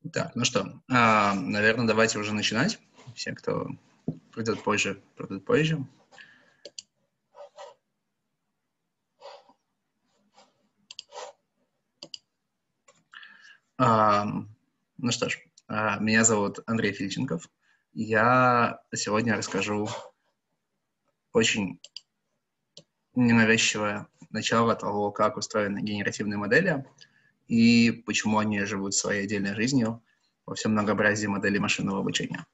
Так, ну что, наверное, давайте уже начинать. Все, кто придет позже, придут позже. Ну что ж, меня зовут Андрей Фильченков. Я сегодня расскажу очень ненавязчивое начало того, как устроены генеративные модели и почему они живут своей отдельной жизнью во всем многообразии моделей машинного обучения.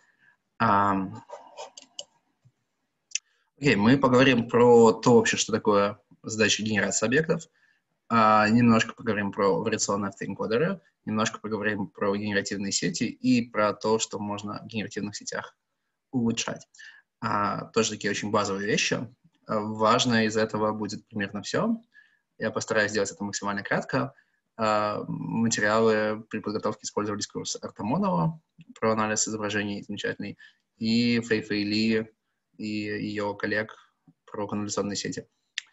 Окей, мы поговорим про то вообще, что такое задача генерации объектов, немножко поговорим про вариационные автоэнкодеры, немножко поговорим про генеративные сети и про то, что можно в генеративных сетях улучшать. Тоже такие очень базовые вещи. Важно из этого будет примерно все. Я постараюсь сделать это максимально кратко. Материалы при подготовке использовались курс Артамонова про анализ изображений замечательный, и Фэй Ли и ее коллег про конволюционные сети.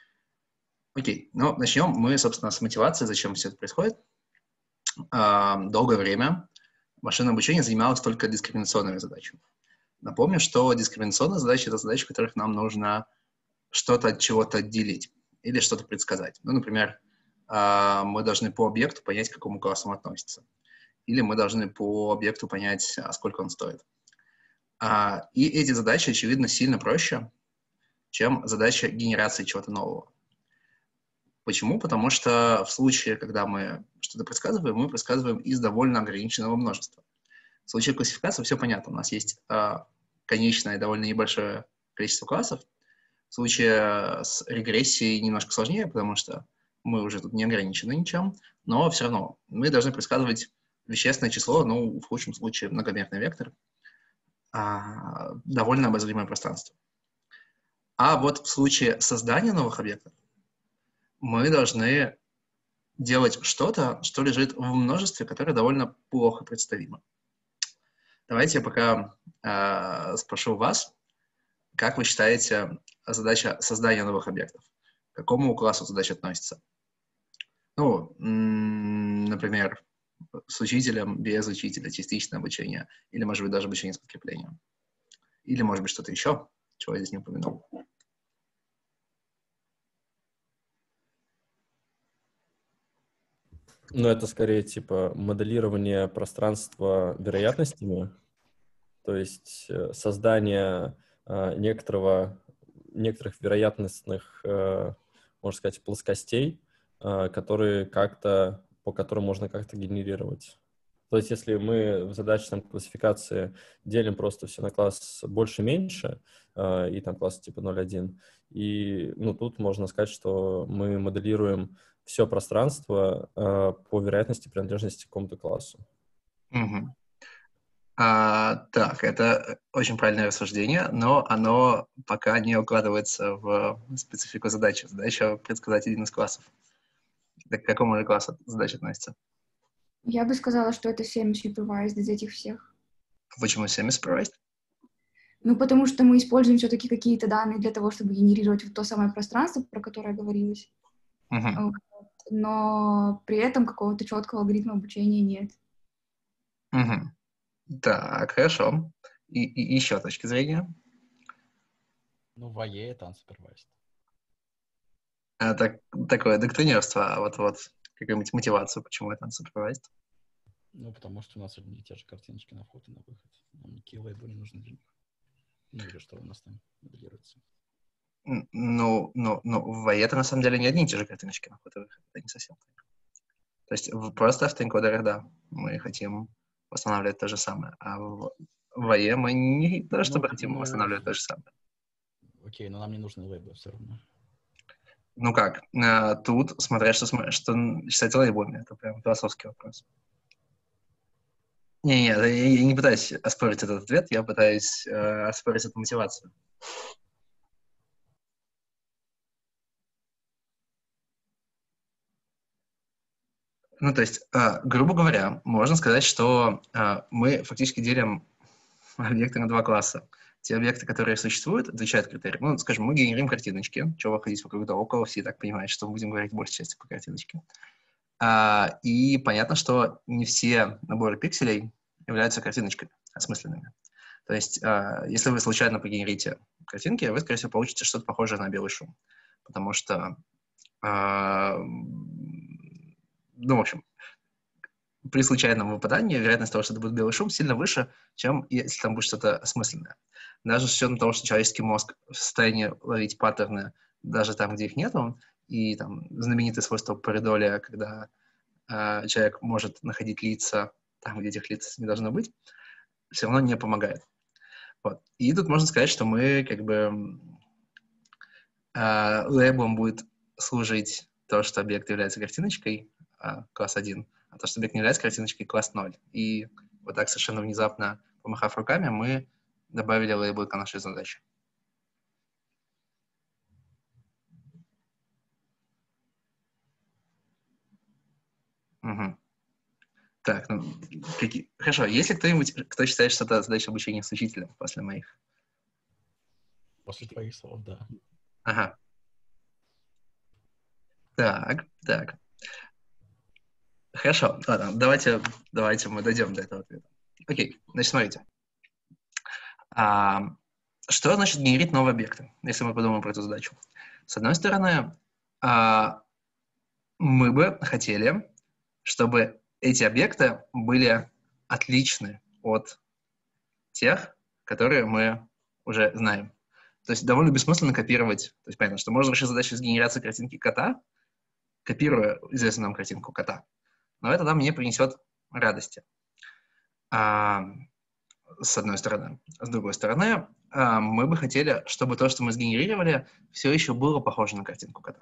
Окей, ну, начнем мы, собственно, с мотивации, зачем все это происходит. Долгое время машинное обучение занималось только дискриминационными задачами. Напомню, что дискриминационные задачи — это задачи, в которых нам нужно что-то от чего-то отделить или что-то предсказать. Ну, например, мы должны по объекту понять, к какому классу он относится. Или мы должны по объекту понять, сколько он стоит. И эти задачи, очевидно, сильно проще, чем задача генерации чего-то нового. Почему? Потому что в случае, когда мы что-то предсказываем, мы предсказываем из довольно ограниченного множества. В случае классификации все понятно. У нас есть конечное довольно небольшое количество классов. В случае с регрессией немножко сложнее, потому что мы уже тут не ограничены ничем, но все равно мы должны предсказывать вещественное число, ну, в худшем случае многомерный вектор, довольно обозримое пространство. А вот в случае создания новых объектов мы должны делать что-то, что лежит в множестве, которое довольно плохо представимо. Давайте я пока спрошу вас, как вы считаете, задача создания новых объектов? К какому классу задача относится? Ну, например, с учителем, без учителя, частичное обучение, или, может быть, даже обучение с подкреплением. Или, может быть, что-то еще, чего я здесь не упомянул. Ну, это скорее типа моделирование пространства вероятностями, то есть создание некоторых вероятностных, можно сказать, плоскостей, по которым можно как-то генерировать. То есть если мы в задачной классификации делим просто все на класс больше-меньше, и там класс типа 0,1, и тут можно сказать, что мы моделируем все пространство по вероятности принадлежности к какому-то классу. Угу. Так, это очень правильное рассуждение, но оно пока не укладывается в специфику задачи. Задача предсказать один из классов. Так к какому же классу задача относится? Я бы сказала, что это semi-supervised из этих всех. Почему semi-supervised? Ну, потому что мы используем все-таки какие-то данные для того, чтобы генерировать вот то самое пространство, про которое говорилось. Угу. Но при этом какого-то четкого алгоритма обучения нет. Угу. Так, хорошо. И еще точки зрения? Ну, в АЕ это unsupervised. Такое доктринерство, а вот какую-нибудь мотивацию, почему это unsupervised? Ну, потому что у нас одни и те же картиночки на вход и на выход. Нам никакие лейблы не нужны для них. Ну, или что у нас там моделируется. Ну, в АЕ это на самом деле не одни и те же картиночки на вход и выход. Это не совсем так. То есть просто в автоэнкодерах, да, мы хотим восстанавливать то же самое. А в АЕ мы не то, чтобы хотим восстанавливать то же самое. Окей, но нам не нужны лейблы все равно. Ну как, тут смотря что считать лейблами, это прям философский вопрос. Не, я не пытаюсь оспорить этот ответ, я пытаюсь оспорить эту мотивацию. Ну, то есть, грубо говоря, можно сказать, что мы фактически делим объекты на два класса. Те объекты, которые существуют, отвечают критериям. Ну, скажем, мы генерим картиночки. Чего ходить вокруг да около, все и так понимают, что мы будем говорить в большей части по картиночке. И понятно, что не все наборы пикселей являются картиночками осмысленными. То есть, если вы случайно погенерите картинки, вы, скорее всего, получите что-то похожее на белый шум. Потому что, ну, в общем, при случайном выпадании вероятность того, что это будет белый шум, сильно выше, чем если там будет что-то осмысленное. Даже с учетом того, что человеческий мозг в состоянии ловить паттерны даже там, где их нету, и там знаменитое свойство Паридоля, когда человек может находить лица там, где этих лиц не должно быть, все равно не помогает. Вот. И тут можно сказать, что мы как бы лейблом будет служить то, что объект является картиночкой, класс 1, а то, что объект не является картиночкой, класс 0. И вот так совершенно внезапно, помахав руками, мы добавили лейблы к нашей задаче. Угу. Так, ну, хорошо. Есть ли кто-нибудь, кто считает, что это задача обучения с учителем после моих? После твоих слов, да. Ага. Так. Хорошо, ладно, давайте мы дойдем до этого ответа. Окей, значит, смотрите. Что значит генерить новые объекты, если мы подумаем про эту задачу? С одной стороны, мы бы хотели, чтобы эти объекты были отличны от тех, которые мы уже знаем. То есть довольно бессмысленно копировать. То есть понятно, что можно решить задачу с генерацией картинки кота, копируя известную нам картинку кота. Но это нам не принесет радости. С одной стороны. С другой стороны, мы бы хотели, чтобы то, что мы сгенерировали, все еще было похоже на картинку кота.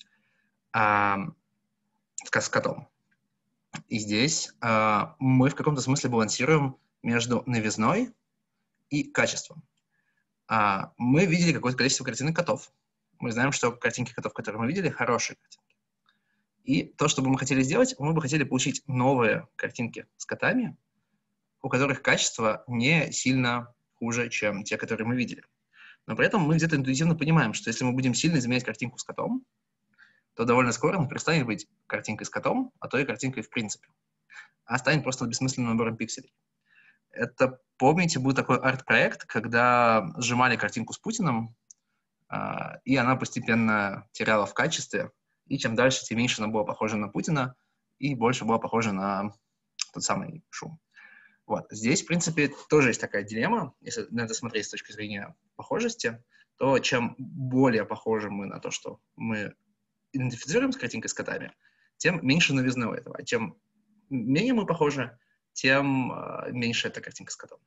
С котом. И здесь мы в каком-то смысле балансируем между новизной и качеством. Мы видели какое-то количество картинок котов. Мы знаем, что картинки котов, которые мы видели, хорошие картинки. И то, что бы мы хотели сделать, мы бы хотели получить новые картинки с котами, у которых качество не сильно хуже, чем те, которые мы видели. Но при этом мы где-то интуитивно понимаем, что если мы будем сильно изменять картинку с котом, то довольно скоро она перестанет быть картинкой с котом, а то и картинкой в принципе. А станет просто бессмысленным набором пикселей. Это, помните, был такой арт-проект, когда сжимали картинку с Путиным, и она постепенно теряла в качестве, и чем дальше, тем меньше она была похожа на Путина, и больше была похожа на тот самый шум. Вот. Здесь, в принципе, тоже есть такая дилемма. Если на это смотреть с точки зрения похожести, то чем более похожи мы на то, что мы идентифицируем с картинкой с котами, тем меньше новизны у этого. А чем менее мы похожи, тем меньше эта картинка с котом.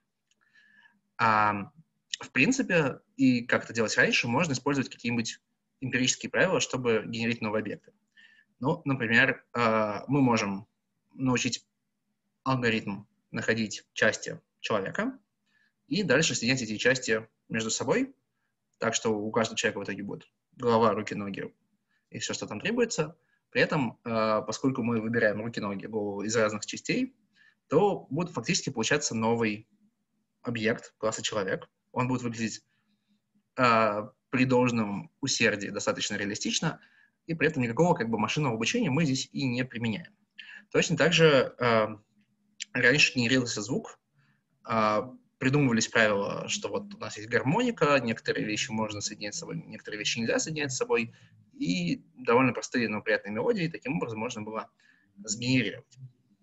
В принципе, и как это делать раньше, можно использовать какие-нибудь эмпирические правила, чтобы генерить новые объекты. Ну, например, мы можем научить алгоритм находить части человека и дальше соединять эти части между собой, так что у каждого человека в итоге будет голова, руки, ноги и все, что там требуется. При этом, поскольку мы выбираем руки, ноги, голову из разных частей, то будет фактически получаться новый объект класса человек. Он будет выглядеть при должном усердии достаточно реалистично, и при этом никакого как бы машинного обучения мы здесь и не применяем. Точно так же раньше генерировался звук, придумывались правила, что вот у нас есть гармоника, некоторые вещи можно соединять с собой, некоторые вещи нельзя соединять с собой, и довольно простые, но приятные мелодии таким образом можно было сгенерировать.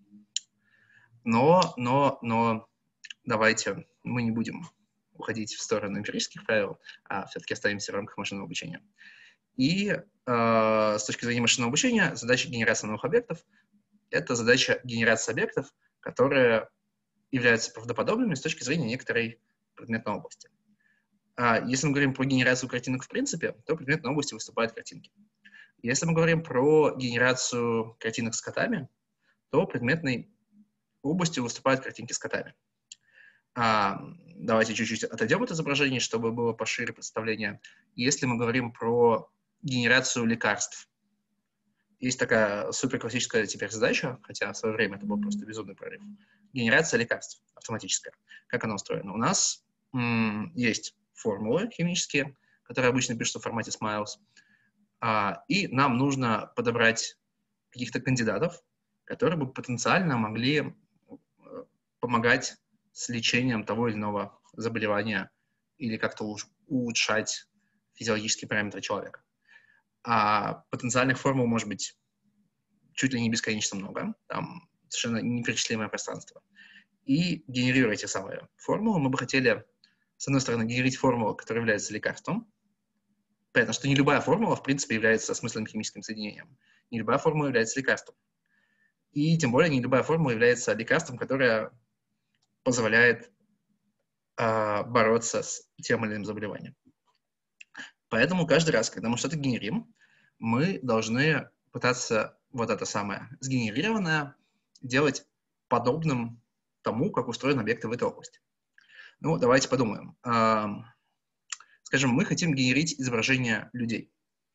Но давайте мы не будем уходить в сторону эмпирических правил, а все-таки оставимся в рамках машинного обучения. И с точки зрения машинного обучения задача генерации новых объектов — это задача генерации объектов, которые являются правдоподобными с точки зрения некоторой предметной области. Если мы говорим про генерацию картинок в принципе, то в предметной области выступают картинки. Если мы говорим про генерацию картинок с котами, то в предметной области выступают картинки с котами. Давайте чуть-чуть отойдем от изображений, чтобы было пошире представление. Если мы говорим про генерацию лекарств, есть такая суперклассическая теперь задача, хотя в свое время это был просто безумный прорыв. Генерация лекарств автоматическая. Как она устроена? У нас есть формулы химические, которые обычно пишутся в формате Smiles, и нам нужно подобрать каких-то кандидатов, которые бы потенциально могли помогать с лечением того или иного заболевания или как-то улучшать физиологические параметры человека. А потенциальных формул может быть чуть ли не бесконечно много, там совершенно неперечислимое пространство. И генерируя эти самые формулы, мы бы хотели, с одной стороны, генерить формулу, которая является лекарством. Понятно, что не любая формула, в принципе, является осмысленным химическим соединением. Не любая формула является лекарством. И тем более не любая формула является лекарством, которое позволяет бороться с тем или иным заболеванием. Поэтому каждый раз, когда мы что-то генерим, мы должны пытаться вот это самое сгенерированное делать подобным тому, как устроены объекты в этой области. Ну, давайте подумаем. Скажем, мы хотим генерить изображение людей.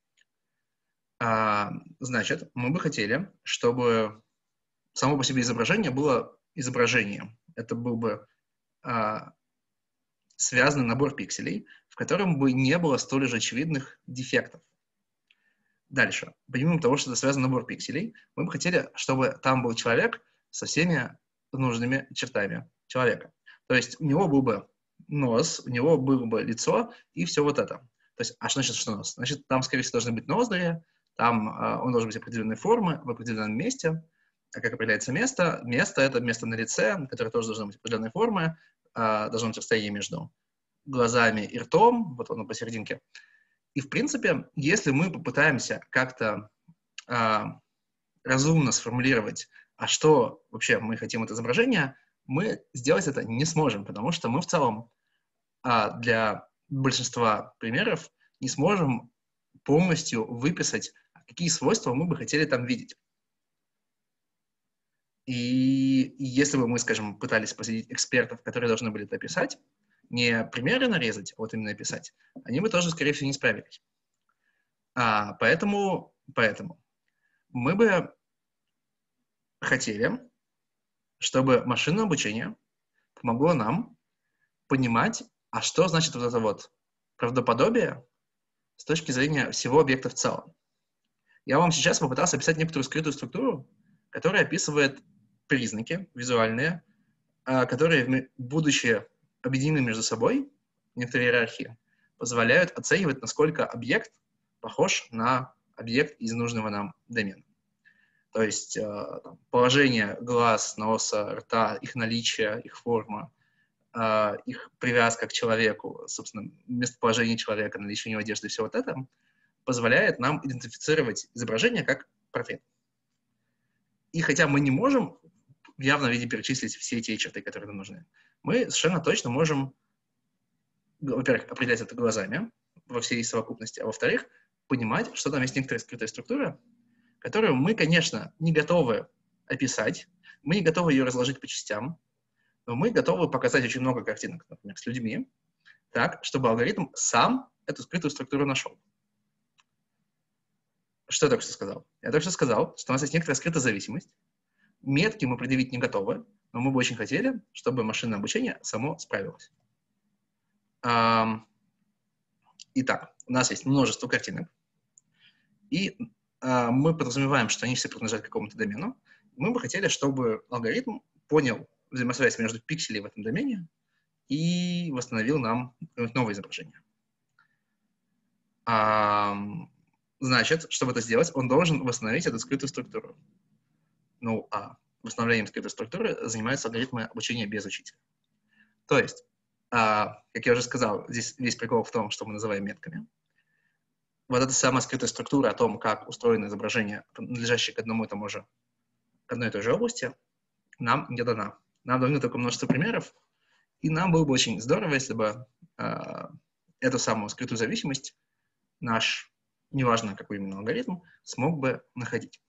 Значит, мы бы хотели, чтобы само по себе изображение было изображением. Это был бы связанный набор пикселей, в котором бы не было столь же очевидных дефектов. Дальше. Помимо того, что это связанный набор пикселей, мы бы хотели, чтобы там был человек со всеми нужными чертами человека. То есть у него был бы нос, у него было бы лицо и все вот это. То есть, что значит, что нос? Значит, там, скорее всего, должны быть ноздри, там он должен быть определенной формы, в определенном месте. А как определяется место? Место — это место на лице, которое тоже должно быть определенной формы, должно быть расстояние между глазами и ртом, вот оно посерединке. И, в принципе, если мы попытаемся как-то разумно сформулировать, а что вообще мы хотим от изображения, мы сделать это не сможем, потому что мы в целом для большинства примеров не сможем полностью выписать, какие свойства мы бы хотели там видеть. И если бы мы, скажем, пытались посадить экспертов, которые должны были это описать, не примеры нарезать, а вот именно описать, они бы тоже, скорее всего, не справились. Поэтому мы бы хотели, чтобы машинное обучение помогло нам понимать, а что значит вот это вот правдоподобие с точки зрения всего объекта в целом. Я вам сейчас попытался описать некоторую скрытую структуру, которая описывает признаки визуальные, которые, будучи объединены между собой, некоторые иерархии, позволяют оценивать, насколько объект похож на объект из нужного нам домена. То есть положение глаз, носа, рта, их наличие, их форма, их привязка к человеку, собственно, местоположение человека, наличие у него одежды, все вот это позволяет нам идентифицировать изображение как портрет. И хотя мы не можем в явном виде перечислить все эти черты, которые нам нужны, мы совершенно точно можем, во-первых, определять это глазами во всей совокупности, а во-вторых, понимать, что там есть некоторая скрытая структура, которую мы, конечно, не готовы описать, мы не готовы ее разложить по частям, но мы готовы показать очень много картинок, например, с людьми, так, чтобы алгоритм сам эту скрытую структуру нашел. Что я только что сказал? Я только что сказал, что у нас есть некоторая скрытая зависимость. Метки мы предъявить не готовы, но мы бы очень хотели, чтобы машинное обучение само справилось. Итак, у нас есть множество картинок, и мы подразумеваем, что они все принадлежат какому-то домену. Мы бы хотели, чтобы алгоритм понял взаимосвязь между пикселями в этом домене и восстановил нам новое изображение. Значит, чтобы это сделать, он должен восстановить эту скрытую структуру. Ну, восстановлением скрытой структуры занимаются алгоритмы обучения без учителя. То есть, как я уже сказал, здесь весь прикол в том, что мы называем метками. Вот эта самая скрытая структура о том, как устроено изображение, принадлежащее к одной и той же области, нам не дана. Нам дано только множество примеров, и нам было бы очень здорово, если бы эту самую скрытую зависимость наш, неважно какой именно алгоритм, смог бы находить.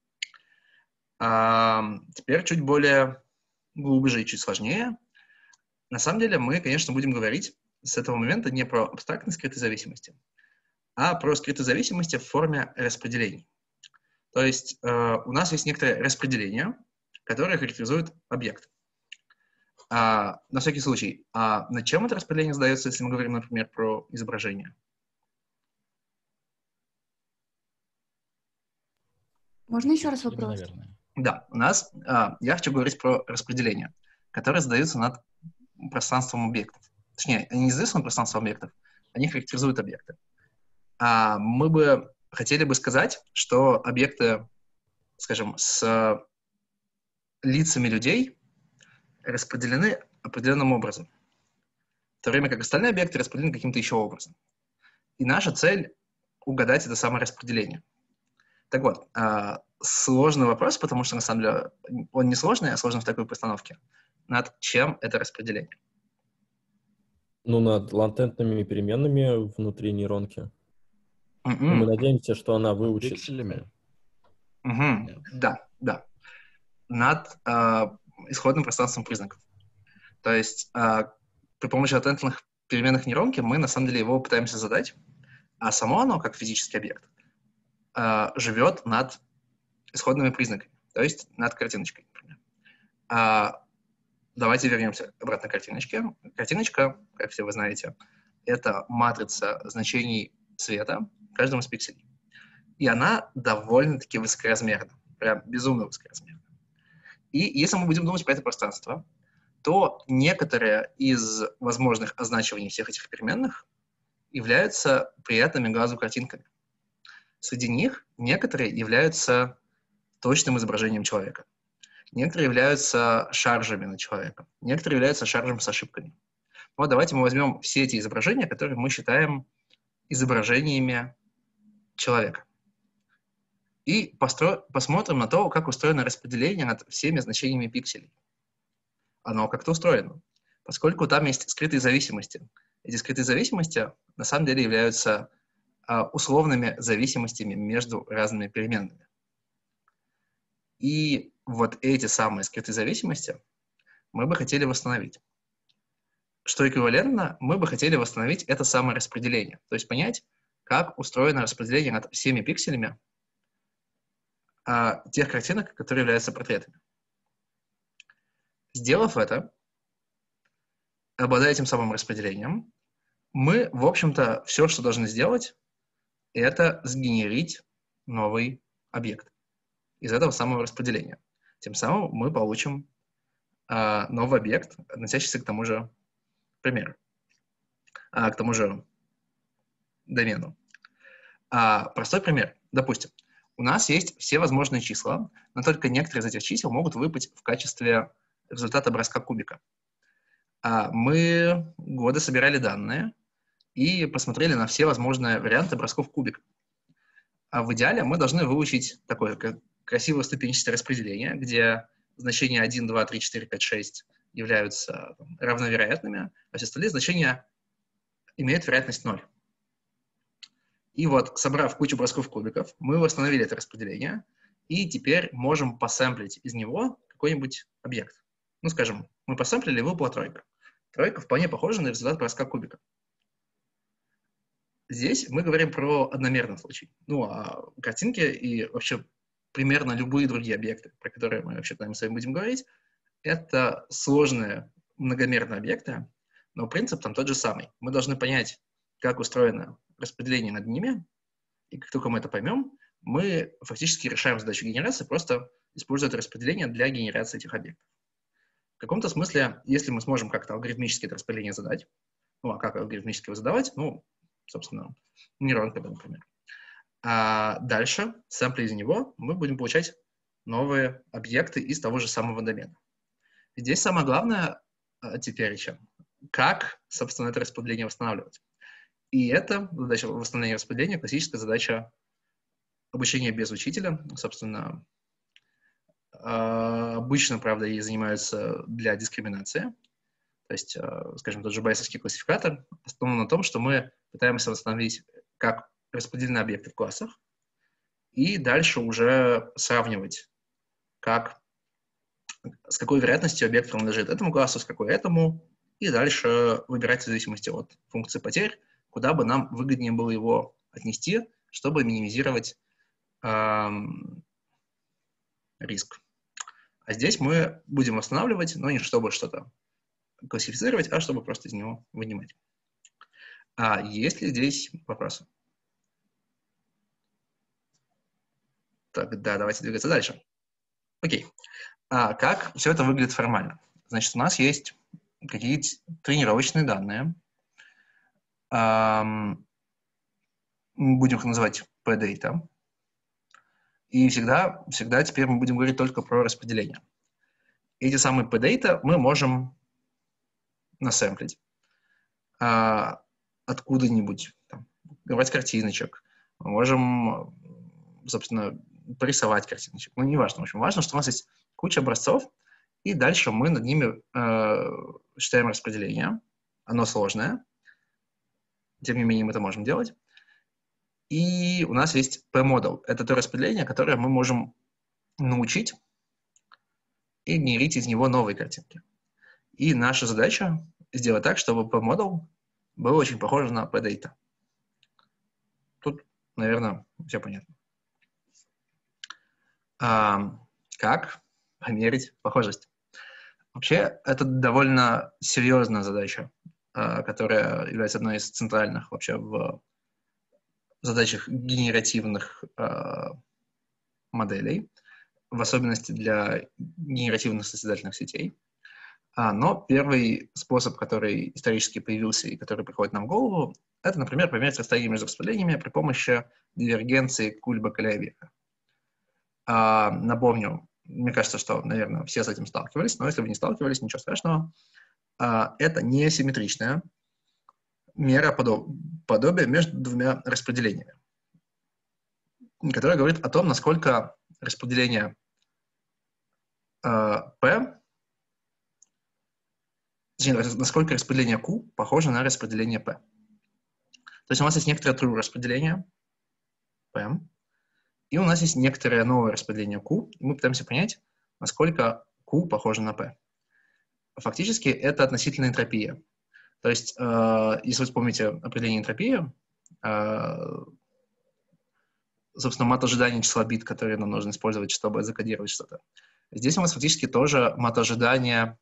Теперь чуть более глубже и чуть сложнее. На самом деле мы, конечно, будем говорить с этого момента не про абстрактные скрытые зависимости, а про скрытые зависимости в форме распределений. То есть у нас есть некоторое распределение, которое характеризует объект. На всякий случай, над чем это распределение задается, если мы говорим, например, про изображение? Можно еще раз Или, вопрос? наверное. Да, у нас, я хочу говорить про распределения, которые задаются над пространством объектов. Точнее, они не задаются над пространством объектов, они характеризуют объекты. Мы бы хотели бы сказать, что объекты, скажем, с лицами людей распределены определенным образом, в то время как остальные объекты распределены каким-то еще образом. И наша цель — угадать это самое распределение. Так вот, сложный вопрос, потому что, на самом деле, он не сложный, а сложный в такой постановке. Над чем это распределение? Ну, над латентными переменными внутри нейронки. Мгм. Мы надеемся, что она выучит. Пикселями? Мгм. Нет. Да. Над исходным пространством признаков. То есть при помощи латентных переменных нейронки мы, на самом деле, его пытаемся задать, а само оно, как физический объект, живет над исходными признаками, то есть над картиночкой, например. Давайте вернемся обратно к картиночке. Картиночка, как все вы знаете, это матрица значений цвета в каждом из пикселей. И она довольно-таки высокоразмерна, прям безумно высокоразмерна. И если мы будем думать про это пространство, то некоторые из возможных означиваний всех этих переменных являются приятными глазу картинками. Среди них некоторые являются точным изображением человека. Некоторые являются шаржами на человека. Некоторые являются шаржем с ошибками. Вот давайте мы возьмем все эти изображения, которые мы считаем изображениями человека. И посмотрим на то, как устроено распределение над всеми значениями пикселей. Оно как-то устроено. Поскольку там есть скрытые зависимости. Эти скрытые зависимости на самом деле являются условными зависимостями между разными переменными. И вот эти самые скрытые зависимости мы бы хотели восстановить. Что эквивалентно, мы бы хотели восстановить это самое распределение. То есть понять, как устроено распределение над всеми пикселями тех картинок, которые являются портретами. Сделав это, обладая этим самым распределением, мы, в общем-то, все, что должны сделать, это сгенерить новый объект из этого самого распределения. Тем самым мы получим новый объект, относящийся к тому же примеру, к тому же домену. Простой пример. Допустим, у нас есть все возможные числа, но только некоторые из этих чисел могут выпасть в качестве результата броска кубика. Мы годы собирали данные и посмотрели на все возможные варианты бросков кубика. В идеале мы должны выучить такое красивое ступенчатое распределение, где значения 1, 2, 3, 4, 5, 6 являются равновероятными, а все остальные значения имеют вероятность 0. И вот, собрав кучу бросков кубиков, мы восстановили это распределение, и теперь можем посэмплить из него какой-нибудь объект. Ну, скажем, мы посэмплили, выпала тройка. Тройка вполне похожа на результат броска кубика. Здесь мы говорим про одномерный случай. Ну, а картинки и вообще примерно любые другие объекты, про которые мы вообще с вами будем говорить, это сложные многомерные объекты, но принцип там тот же самый. Мы должны понять, как устроено распределение над ними, и как только мы это поймем, мы фактически решаем задачу генерации, просто используя это распределение для генерации этих объектов. В каком-то смысле, если мы сможем как-то алгоритмически это распределение задать, ну, а как алгоритмически его задавать? Ну, собственно, нейронками, например. А дальше, сэмпли из него, мы будем получать новые объекты из того же самого домена. Здесь самое главное теперь еще, как, собственно, это распределение восстанавливать. И это задача восстановления распределения, классическая задача обучения без учителя. Собственно, обычно, правда, и занимаются для дискриминации. То есть, скажем, тот же байесовский классификатор основан на том, что мы пытаемся восстановить, как распределены объекты в классах, и дальше уже сравнивать, с какой вероятностью объект принадлежит этому классу, с какой этому, и дальше выбирать в зависимости от функции потерь, куда бы нам выгоднее было его отнести, чтобы минимизировать риск. А здесь мы будем восстанавливать, но не чтобы что-то классифицировать, а чтобы просто из него вынимать. Есть ли здесь вопросы? Тогда давайте двигаться дальше. Окей. Как все это выглядит формально? Значит, у нас есть какие-то тренировочные данные. Мы будем их называть P-data. И всегда теперь мы будем говорить только про распределение. Эти самые P-data мы можем насэмплить откуда-нибудь, набрать картиночек. Мы можем, собственно, порисовать картиночек. Ну, неважно. В общем, важно, что у нас есть куча образцов, и дальше мы над ними считаем распределение. Оно сложное. Тем не менее, мы это можем делать. И у нас есть P-model. Это то распределение, которое мы можем научить и генерить из него новые картинки. И наша задача сделать так, чтобы P-model был очень похож на P-data. Тут, наверное, все понятно. Как померить похожесть? Вообще, это довольно серьезная задача, которая является одной из центральных вообще в задачах генеративных моделей, в особенности для генеративных состязательных сетей. Но первый способ, который исторически появился и который приходит нам в голову, это, например, померить расстояние между распределениями при помощи дивергенции Кульба-Калея-Века. Напомню, мне кажется, что, наверное, все с этим сталкивались, но если вы не сталкивались, ничего страшного. Это несимметричная мера подобия между двумя распределениями, которая говорит о том, насколько распределение P, насколько распределение Q похоже на распределение P. То есть у нас есть некоторое true распределение P, и у нас есть некоторое новое распределение Q, и мы пытаемся понять, насколько Q похоже на P. Фактически это относительная энтропия. То есть, если вы вспомните определение энтропии, собственно, мат ожидания числа бит, которые нам нужно использовать, чтобы закодировать что-то. Здесь у нас фактически тоже мат ожидания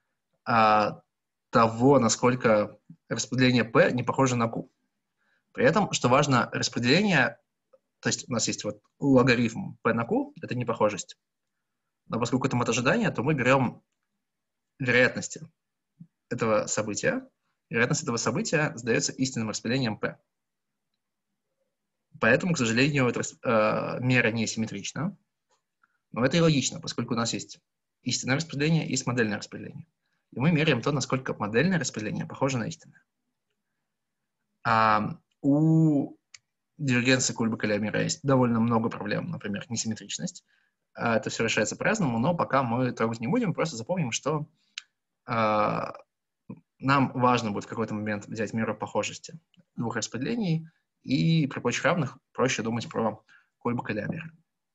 того, насколько распределение P не похоже на Q. При этом, что важно, распределение, то есть у нас есть вот логарифм P на Q, это непохожесть. Но поскольку это мат ожидания, то мы берем вероятности этого события. Вероятность этого события задается истинным распределением P. Поэтому, к сожалению, эта мера несимметрична. Но это и логично, поскольку у нас есть истинное распределение и есть модельное распределение. И мы меряем то, насколько модельное распределение похоже на истинное. У дивергенции Кульба-Калея-Мира есть довольно много проблем, например, несимметричность. Это все решается по-разному, но пока мы трогать не будем, просто запомним, что нам важно будет в какой-то момент взять меру похожести двух распределений, и при прочих равных проще думать про Кульба-Калея-Мира.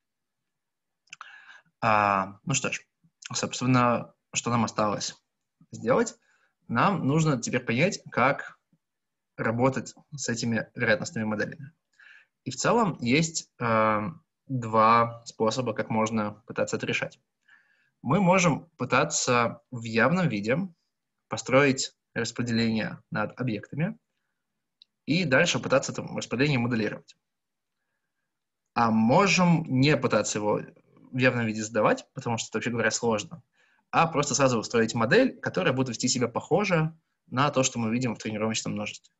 Ну что ж, собственно, что нам осталось сделать? Нам нужно теперь понять, как работать с этими вероятностными моделями. И в целом есть два способа, как можно пытаться это решать. Мы можем пытаться в явном виде построить распределение над объектами и дальше пытаться это распределение моделировать. А можем не пытаться его в явном виде задавать, потому что это, вообще говоря, сложно, а просто сразу устроить модель, которая будет вести себя похоже на то, что мы видим в тренировочном множестве.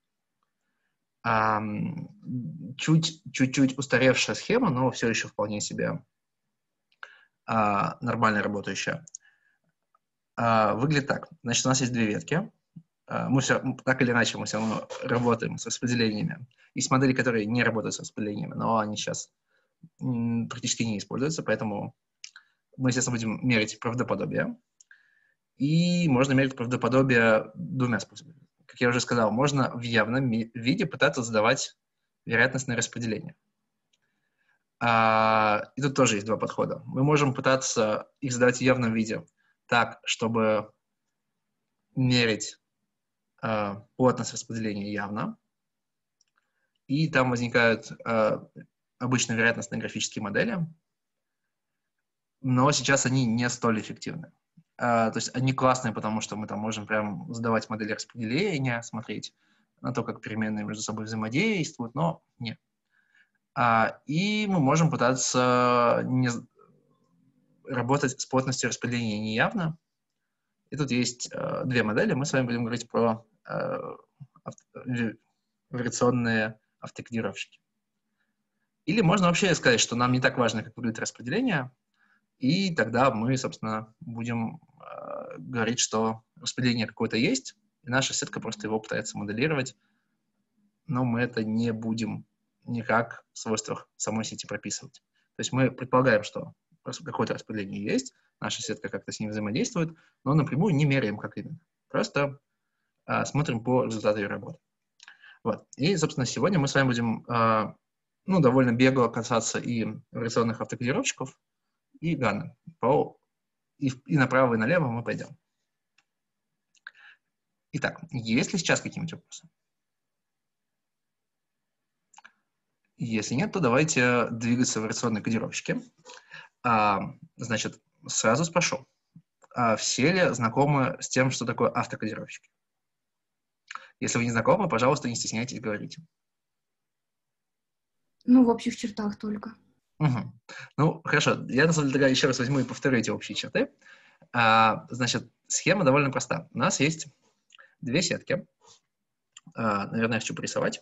Чуть-чуть устаревшая схема, но все еще вполне себе нормально работающая. Выглядит так. Значит, у нас есть две ветки. Так или иначе, мы все равно работаем с распределениями. Есть модели, которые не работают с распределениями, но они сейчас практически не используются, поэтому мы, естественно, будем мерить правдоподобие. И можно мерить правдоподобие двумя способами. Как я уже сказал, можно в явном виде пытаться задавать вероятностное распределение. И тут тоже есть два подхода. Мы можем пытаться их задавать в явном виде так, чтобы мерить плотность распределения явно. И там возникают обычно вероятностные графические модели, но сейчас они не столь эффективны. То есть они классные, потому что мы там можем прям задавать модели распределения, смотреть на то, как переменные между собой взаимодействуют, но нет. И мы можем пытаться работать с плотностью распределения неявно. И тут есть две модели. Мы с вами будем говорить про вариационные автокодировщики. Или можно вообще сказать, что нам не так важно, как выглядит распределение, и тогда мы, собственно, будем говорить, что распределение какое-то есть, и наша сетка просто его пытается моделировать, но мы это не будем никак в свойствах самой сети прописывать. То есть мы предполагаем, что какое-то распределение есть, наша сетка как-то с ним взаимодействует, но напрямую не меряем, как именно. Просто смотрим по результату ее работы. Вот. И, собственно, сегодня мы с вами будем довольно бегло касаться и вариационных автокодировщиков, и Ганна. И направо, и налево мы пойдем. Итак, есть ли сейчас какие-нибудь вопросы? Если нет, то давайте двигаться в вариационные кодировщики. Значит, сразу спрошу. Все ли знакомы с тем, что такое автокодировщики? Если вы не знакомы, пожалуйста, не стесняйтесь, говорите. Ну, в общих чертах только. Угу. Ну, хорошо. Я, на самом деле, еще раз возьму и повторю эти общие черты. Значит, схема довольно проста. У нас есть две сетки. Наверное, я хочу порисовать.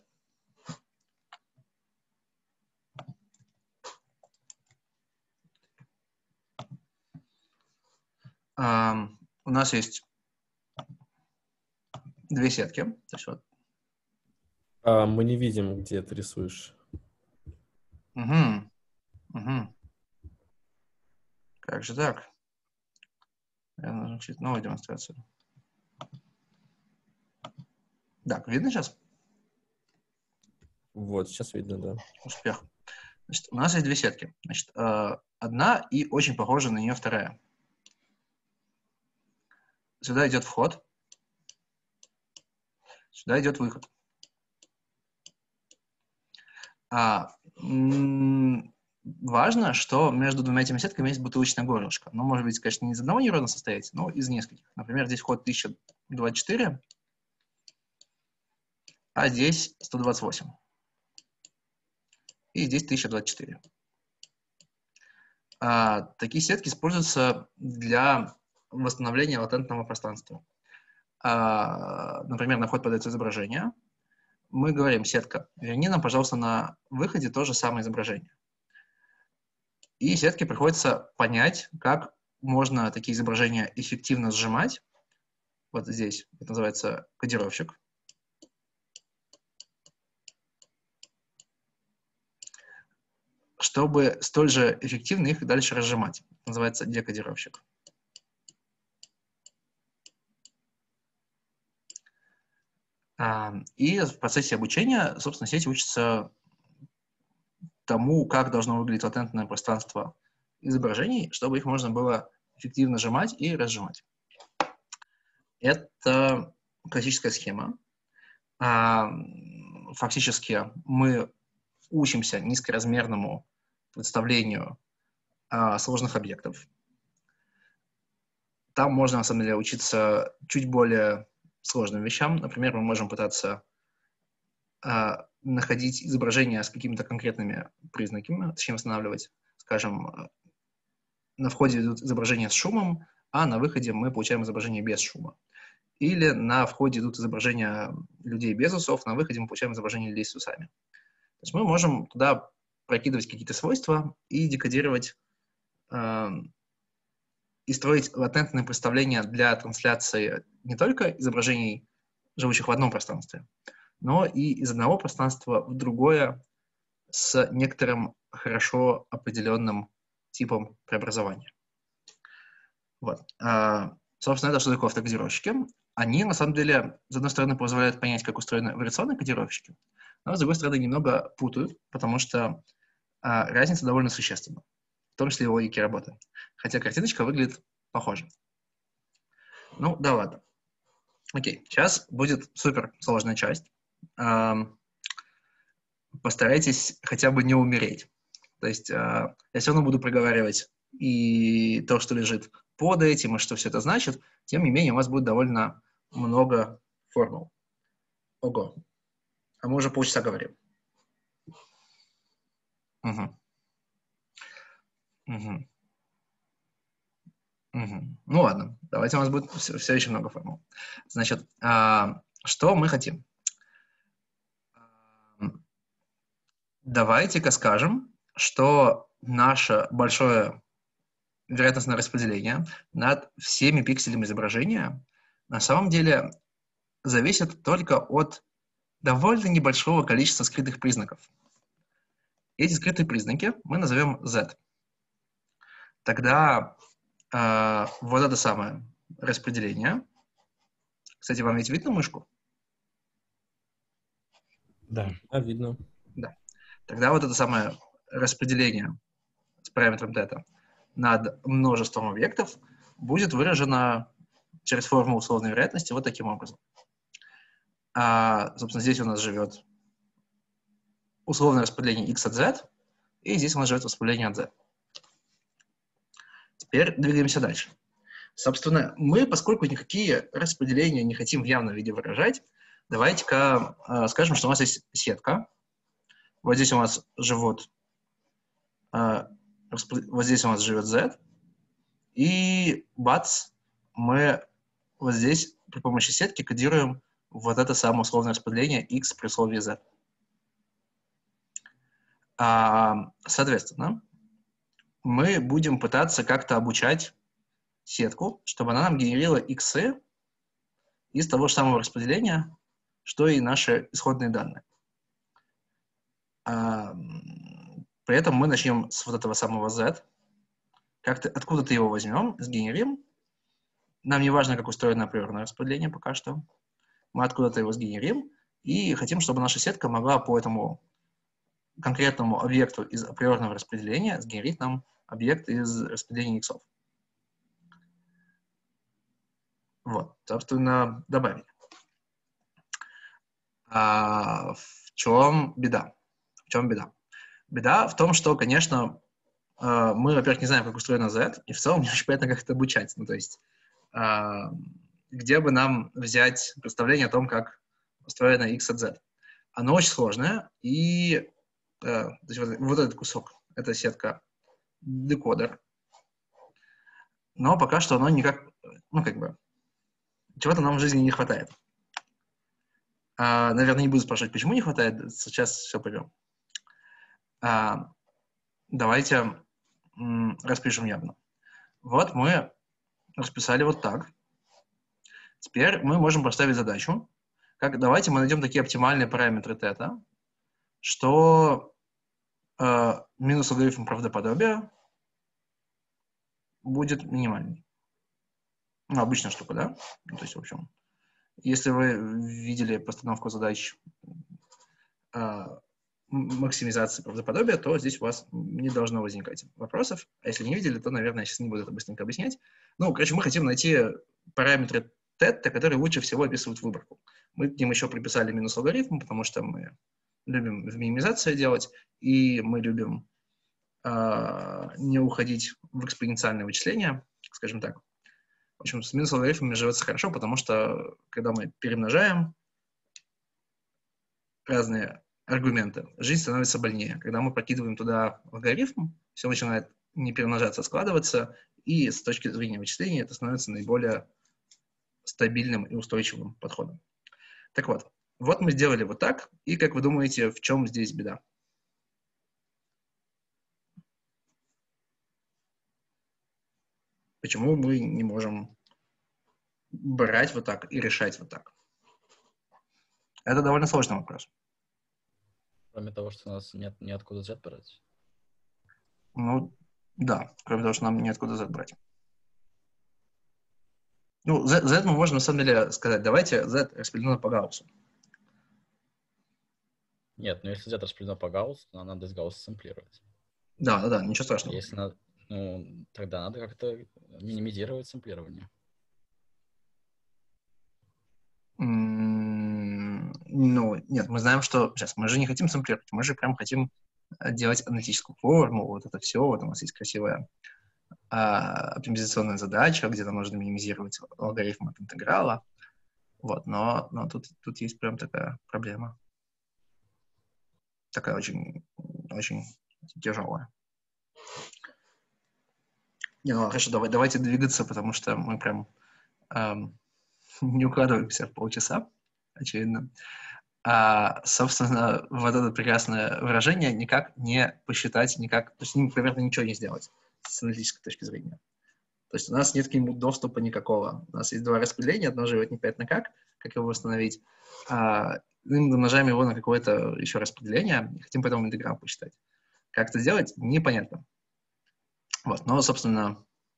У нас есть две сетки. То есть вот. Мы не видим, где ты рисуешь. Угу. Угу. Как же так? Я нужно включить новую демонстрацию. Так, видно сейчас? Вот, сейчас видно, да. Успех. Значит, у нас есть две сетки. Значит, одна и очень похожа на нее вторая. Сюда идет вход. Сюда идет выход. Важно, что между двумя этими сетками есть бутылочное горлышко. Оно может быть, конечно, не из одного нейрона состоять, но из нескольких. Например, здесь вход 1024, а здесь 128. И здесь 1024. Такие сетки используются для восстановления латентного пространства. Например, на вход подается изображение. Мы говорим: сетка, верни нам, пожалуйста, на выходе то же самое изображение. И сетке приходится понять, как можно такие изображения эффективно сжимать. Вот здесь это называется кодировщик. Чтобы столь же эффективно их дальше разжимать. Это называется декодировщик. И в процессе обучения, собственно, сеть учится тому, как должно выглядеть латентное пространство изображений, чтобы их можно было эффективно сжимать и разжимать. Это классическая схема. Фактически мы учимся низкоразмерному представлению сложных объектов. Там можно, на самом деле, учиться чуть более сложным вещам. Например, мы можем пытаться находить изображения с какими-то конкретными признаками, точнее восстанавливать. Скажем, на входе идут изображения с шумом, а на выходе мы получаем изображение без шума. Или на входе идут изображения людей без усов, на выходе мы получаем изображение людей с усами. То есть мы можем туда прокидывать какие-то свойства и декодировать, и строить латентные представления для трансляции не только изображений, живущих в одном пространстве, но и из одного пространства в другое с некоторым хорошо определенным типом преобразования. Вот. Собственно, это что такое автокодировщики. Они, на самом деле, с одной стороны, позволяют понять, как устроены вариационные кодировщики, но, с другой стороны, немного путают, потому что разница довольно существенна, в том числе и логике работы. Хотя картиночка выглядит похоже. Ну, да ладно. Окей, сейчас будет супер сложная часть. Постарайтесь хотя бы не умереть. То есть я все равно буду проговаривать и то, что лежит под этим, и что все это значит. Тем не менее, у вас будет довольно много формул. Ого. А мы уже полчаса говорим. Мгм. Мгм. Мгм. Ну ладно, давайте у нас будет все еще много формул. Значит, что мы хотим? Давайте-ка скажем, что наше большое вероятностное распределение над всеми пикселями изображения на самом деле зависит только от довольно небольшого количества скрытых признаков. Эти скрытые признаки мы назовем Z. Тогда вот это самое распределение. Кстати, вам ведь видно мышку? Да. А, видно. Да. Тогда вот это самое распределение с параметром θ над множеством объектов будет выражено через формулу условной вероятности вот таким образом. Собственно, здесь у нас живет условное распределение x от z, и здесь у нас живет распределение от z. Теперь двигаемся дальше. Собственно, мы, поскольку никакие распределения не хотим в явном виде выражать, давайте-ка скажем, что у нас есть сетка. Вот здесь у нас живет вот здесь у нас живет z, и бац, мы вот здесь при помощи сетки кодируем вот это самое условное распределение x при условии z. Соответственно, мы будем пытаться как-то обучать сетку, чтобы она нам генерила иксы из того же самого распределения, что и наши исходные данные. При этом мы начнем с вот этого самого z, как-то откуда-то его возьмем, сгенерим. Нам не важно, как устроено априорное распределение пока что. Мы откуда-то его сгенерим и хотим, чтобы наша сетка могла по этому конкретному объекту из априорного распределения сгенерить нам объект из распределения иксов. Вот, собственно, добавили. В чем беда? В чем беда? Беда в том, что, конечно, мы, во-первых, не знаем, как устроено Z, и в целом не очень понятно, как это обучать. Ну, то есть, где бы нам взять представление о том, как устроено X от Z? Оно очень сложное, и то есть вот этот кусок, это сетка декодер, но пока что оно никак, ну, как бы, чего-то нам в жизни не хватает. Наверное, не буду спрашивать, почему не хватает, сейчас все поймем. Давайте распишем явно. Вот мы расписали вот так. Теперь мы можем поставить задачу, как давайте мы найдем такие оптимальные параметры θ, что минус логарифм правдоподобия будет минимальный. Ну, обычная штука, да? Ну, то есть, в общем, если вы видели постановку задач максимизации правдоподобия, то здесь у вас не должно возникать вопросов. А если не видели, то, наверное, я сейчас не буду это быстренько объяснять. Ну, короче, мы хотим найти параметры θ, которые лучше всего описывают выборку. Мы к ним еще приписали минус логарифм, потому что мы любим в минимизации делать, и мы любим не уходить в экспоненциальное вычисление, скажем так. В общем, с минус логарифмами живется хорошо, потому что, когда мы перемножаем разные аргументы, жизнь становится больнее. Когда мы прокидываем туда логарифм, все начинает не перемножаться, а складываться, и с точки зрения вычисления это становится наиболее стабильным и устойчивым подходом. Так вот, вот мы сделали вот так, и как вы думаете, в чем здесь беда? Почему мы не можем брать вот так и решать вот так? Это довольно сложный вопрос. Кроме того, что у нас нет ниоткуда Z брать. Ну, да, кроме того, что нам неоткуда Z брать. Ну, Z мы можем, на самом деле, сказать, давайте Z распределено по Гауссу. Нет, но если Z распределено по Гауссу, то надо из Гаусса сэмплировать. Да, ничего страшного. Если надо, ну, тогда надо как-то минимизировать сэмплирование. Ну, нет, мы знаем, что... Сейчас, мы же не хотим сэмплировать, мы же прям хотим делать аналитическую формулу, вот это все, вот у нас есть красивая оптимизационная задача, где нам нужно минимизировать логарифм от интеграла. Вот, но тут есть прям такая проблема. Такая очень, очень тяжелое. Не, ну хорошо, давайте двигаться, потому что мы прям не укладываемся в полчаса, очевидно. Собственно, вот это прекрасное выражение никак не посчитать, никак, то есть с ним примерно ничего не сделать с аналитической точки зрения. То есть у нас нет к нему доступа никакого. У нас есть два распределения, одно живет непонятно как его восстановить. Мы умножаем его на какое-то еще распределение и хотим потом интеграл посчитать. Как это сделать, непонятно. Вот. Но, собственно,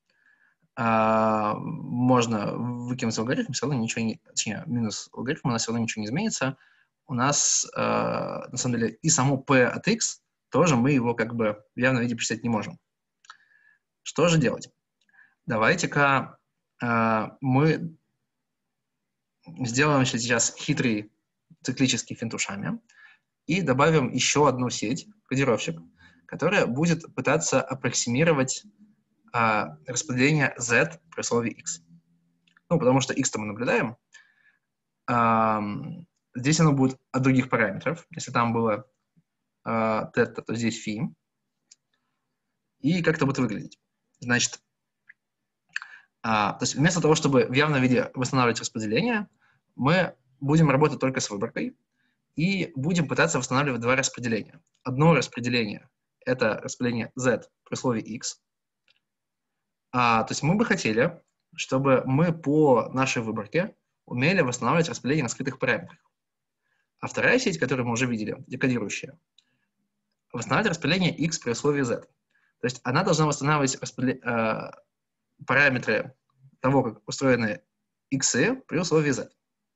можно выкинуть алгоритм, все равно ничего не... Точнее, минус алгоритм, у нас все равно ничего не изменится. У нас, на самом деле, и само p от x тоже мы его как бы в явном виде посчитать не можем. Что же делать? Давайте-ка мы сделаем сейчас хитрый циклический финт ушами и добавим еще одну сеть, кодировщик, которая будет пытаться аппроксимировать распределение z при условии x. Ну, потому что x-то мы наблюдаем. Здесь оно будет от других параметров. Если там было θ, то здесь φ. И как это будет выглядеть? Значит, то есть вместо того, чтобы в явном виде восстанавливать распределение, мы будем работать только с выборкой и будем пытаться восстанавливать два распределения. Одно распределение — это распределение z при условии x. То есть мы бы хотели, чтобы мы по нашей выборке умели восстанавливать распределение на скрытых параметрах. А вторая сеть, которую мы уже видели, декодирующая, восстанавливать распределение x при условии z. То есть она должна восстанавливать параметры того, как устроены x при условии z.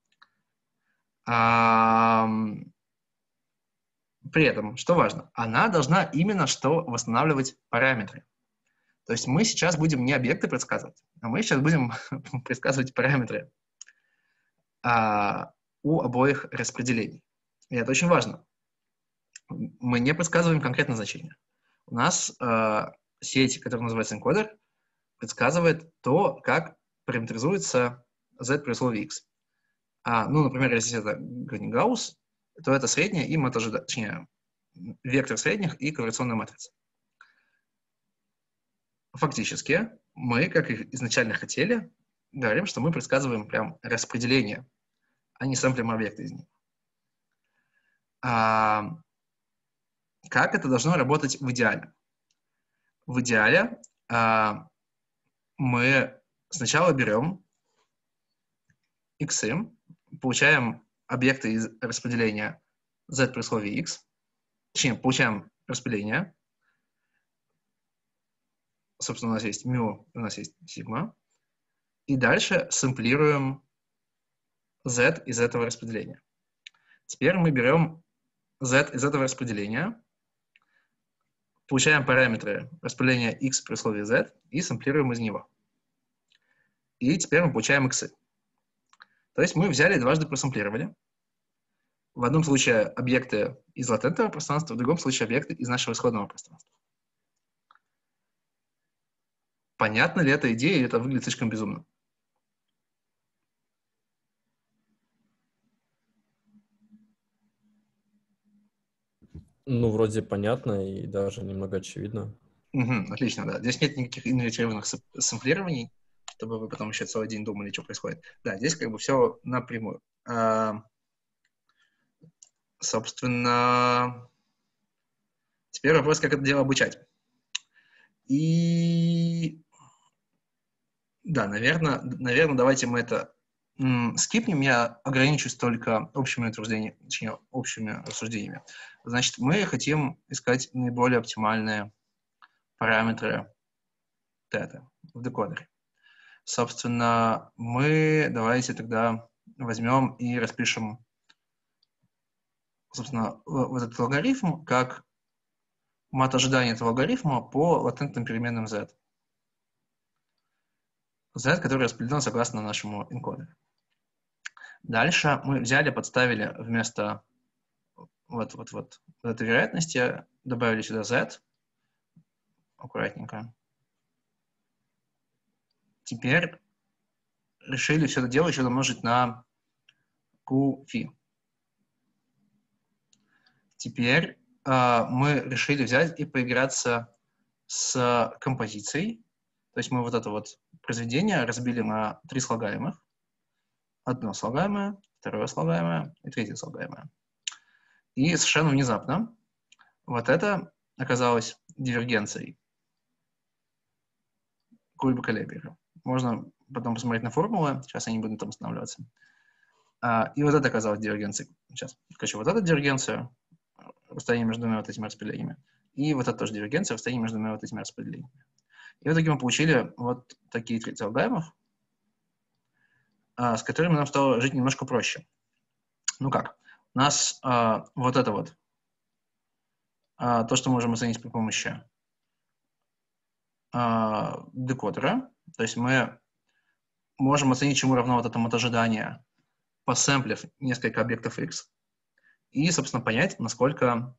При этом, что важно, она должна именно что восстанавливать параметры. То есть мы сейчас будем не объекты предсказывать, а мы сейчас будем предсказывать параметры у обоих распределений. И это очень важно. Мы не предсказываем конкретное значение. У нас сеть, которая называется энкодер, предсказывает то, как параметризуется z при условии x. Ну, например, если это Гаусс, то это средняя и точнее, вектор средних и корреляционная матрица. Фактически, мы, как и изначально хотели, говорим, что мы предсказываем прям распределение, а не сэмплим объекта из них. Как это должно работать в идеале? В идеале мы сначала берем иксы, получаем объекты из распределения z при условии x, точнее, получаем распределение. Собственно, у нас есть μ, у нас есть сигма. И дальше сэмплируем z из этого распределения. Теперь мы берем z из этого распределения, получаем параметры распределения x при условии z и сэмплируем из него. И теперь мы получаем иксы. То есть мы взяли и дважды просэмплировали. В одном случае объекты из латентного пространства, в другом случае объекты из нашего исходного пространства. Понятна ли эта идея, или это выглядит слишком безумно? Ну, вроде понятно и даже немного очевидно. Отлично, да. Здесь нет никаких инверсированных сэмплирований, чтобы вы потом еще целый день думали, что происходит. Да, здесь как бы все напрямую. Собственно, теперь вопрос, как это дело обучать. И да, наверное, давайте мы это скипнем. Я ограничусь только общими утверждениями, точнее, общими рассуждениями. Значит, мы хотим искать наиболее оптимальные параметры θ в декодере. Собственно, давайте тогда возьмем и распишем, собственно, вот этот алгоритм как мат ожидания этого алгоритма по латентным переменным z. Z, который распределен согласно нашему энкодеру. Дальше мы взяли, подставили вместо вот этой вероятности, добавили сюда z, аккуратненько. Теперь решили все это дело еще домножить на Qφ. Теперь мы решили взять и поиграться с композицией. То есть мы вот это вот произведение разбили на 3 слагаемых. Одно слагаемое, второе слагаемое и третье слагаемое. И совершенно внезапно вот это оказалось дивергенцией Кульба-Калебера. Можно потом посмотреть на формулы, сейчас я не буду там останавливаться. И вот это оказалось дивергенцией. Сейчас. Короче, вот эта дивергенция, расстояние между двумя вот этими распределениями, и вот это тоже дивергенция, расстояние между двумя вот этими распределениями. И в итоге мы получили вот такие 3 слагаемых, с которыми нам стало жить немножко проще. Ну как? У нас вот это вот, то, что мы можем оценить при помощи декодера, то есть мы можем оценить, чему равно вот это вот ожидание, посэмплив несколько объектов x, и, собственно, понять, насколько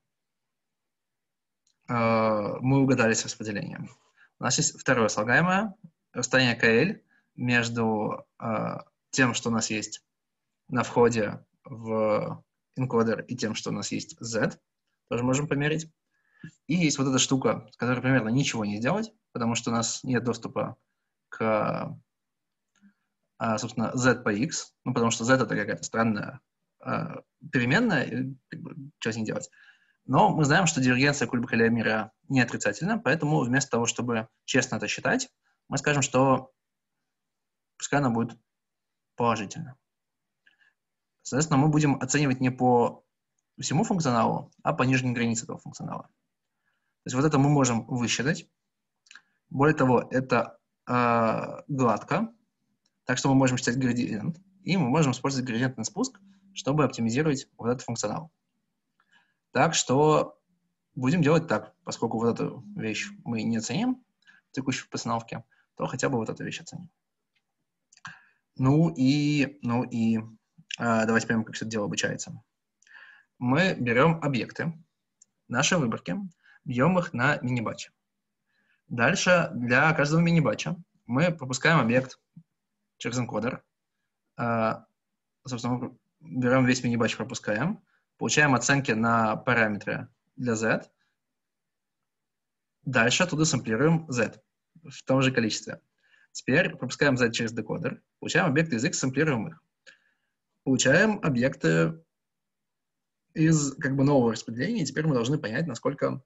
мы угадали с распределением. У нас есть второе слагаемое, расстояние KL между тем, что у нас есть на входе в энкодер, и тем, что у нас есть z, тоже можем померить. И есть вот эта штука, с которой примерно ничего не сделать, потому что у нас нет доступа к, собственно, z по x, ну, потому что z это какая-то странная переменная, и, как бы, что с ней делать. Но мы знаем, что дивергенция Кульба-Калебера не отрицательна, поэтому вместо того, чтобы честно это считать, мы скажем, что пускай она будет положительна. Соответственно, мы будем оценивать не по всему функционалу, а по нижней границе этого функционала. То есть вот это мы можем высчитать. Более того, это гладко, так что мы можем считать градиент, и мы можем использовать градиентный спуск, чтобы оптимизировать вот этот функционал. Так что будем делать так, поскольку вот эту вещь мы не оценим в текущей постановке, то хотя бы вот эту вещь оценим. Ну и давайте поймем, как все это дело обучается. Мы берем объекты нашей выборки, бьем их на мини-батче. Дальше для каждого мини-батча мы пропускаем объект через энкодер. Собственно, мы берем весь мини-батч, пропускаем, получаем оценки на параметры для z. Дальше оттуда сэмплируем z в том же количестве. Теперь пропускаем z через декодер, получаем объекты из x, сэмплируем их. Получаем объекты из как бы нового распределения, и теперь мы должны понять, насколько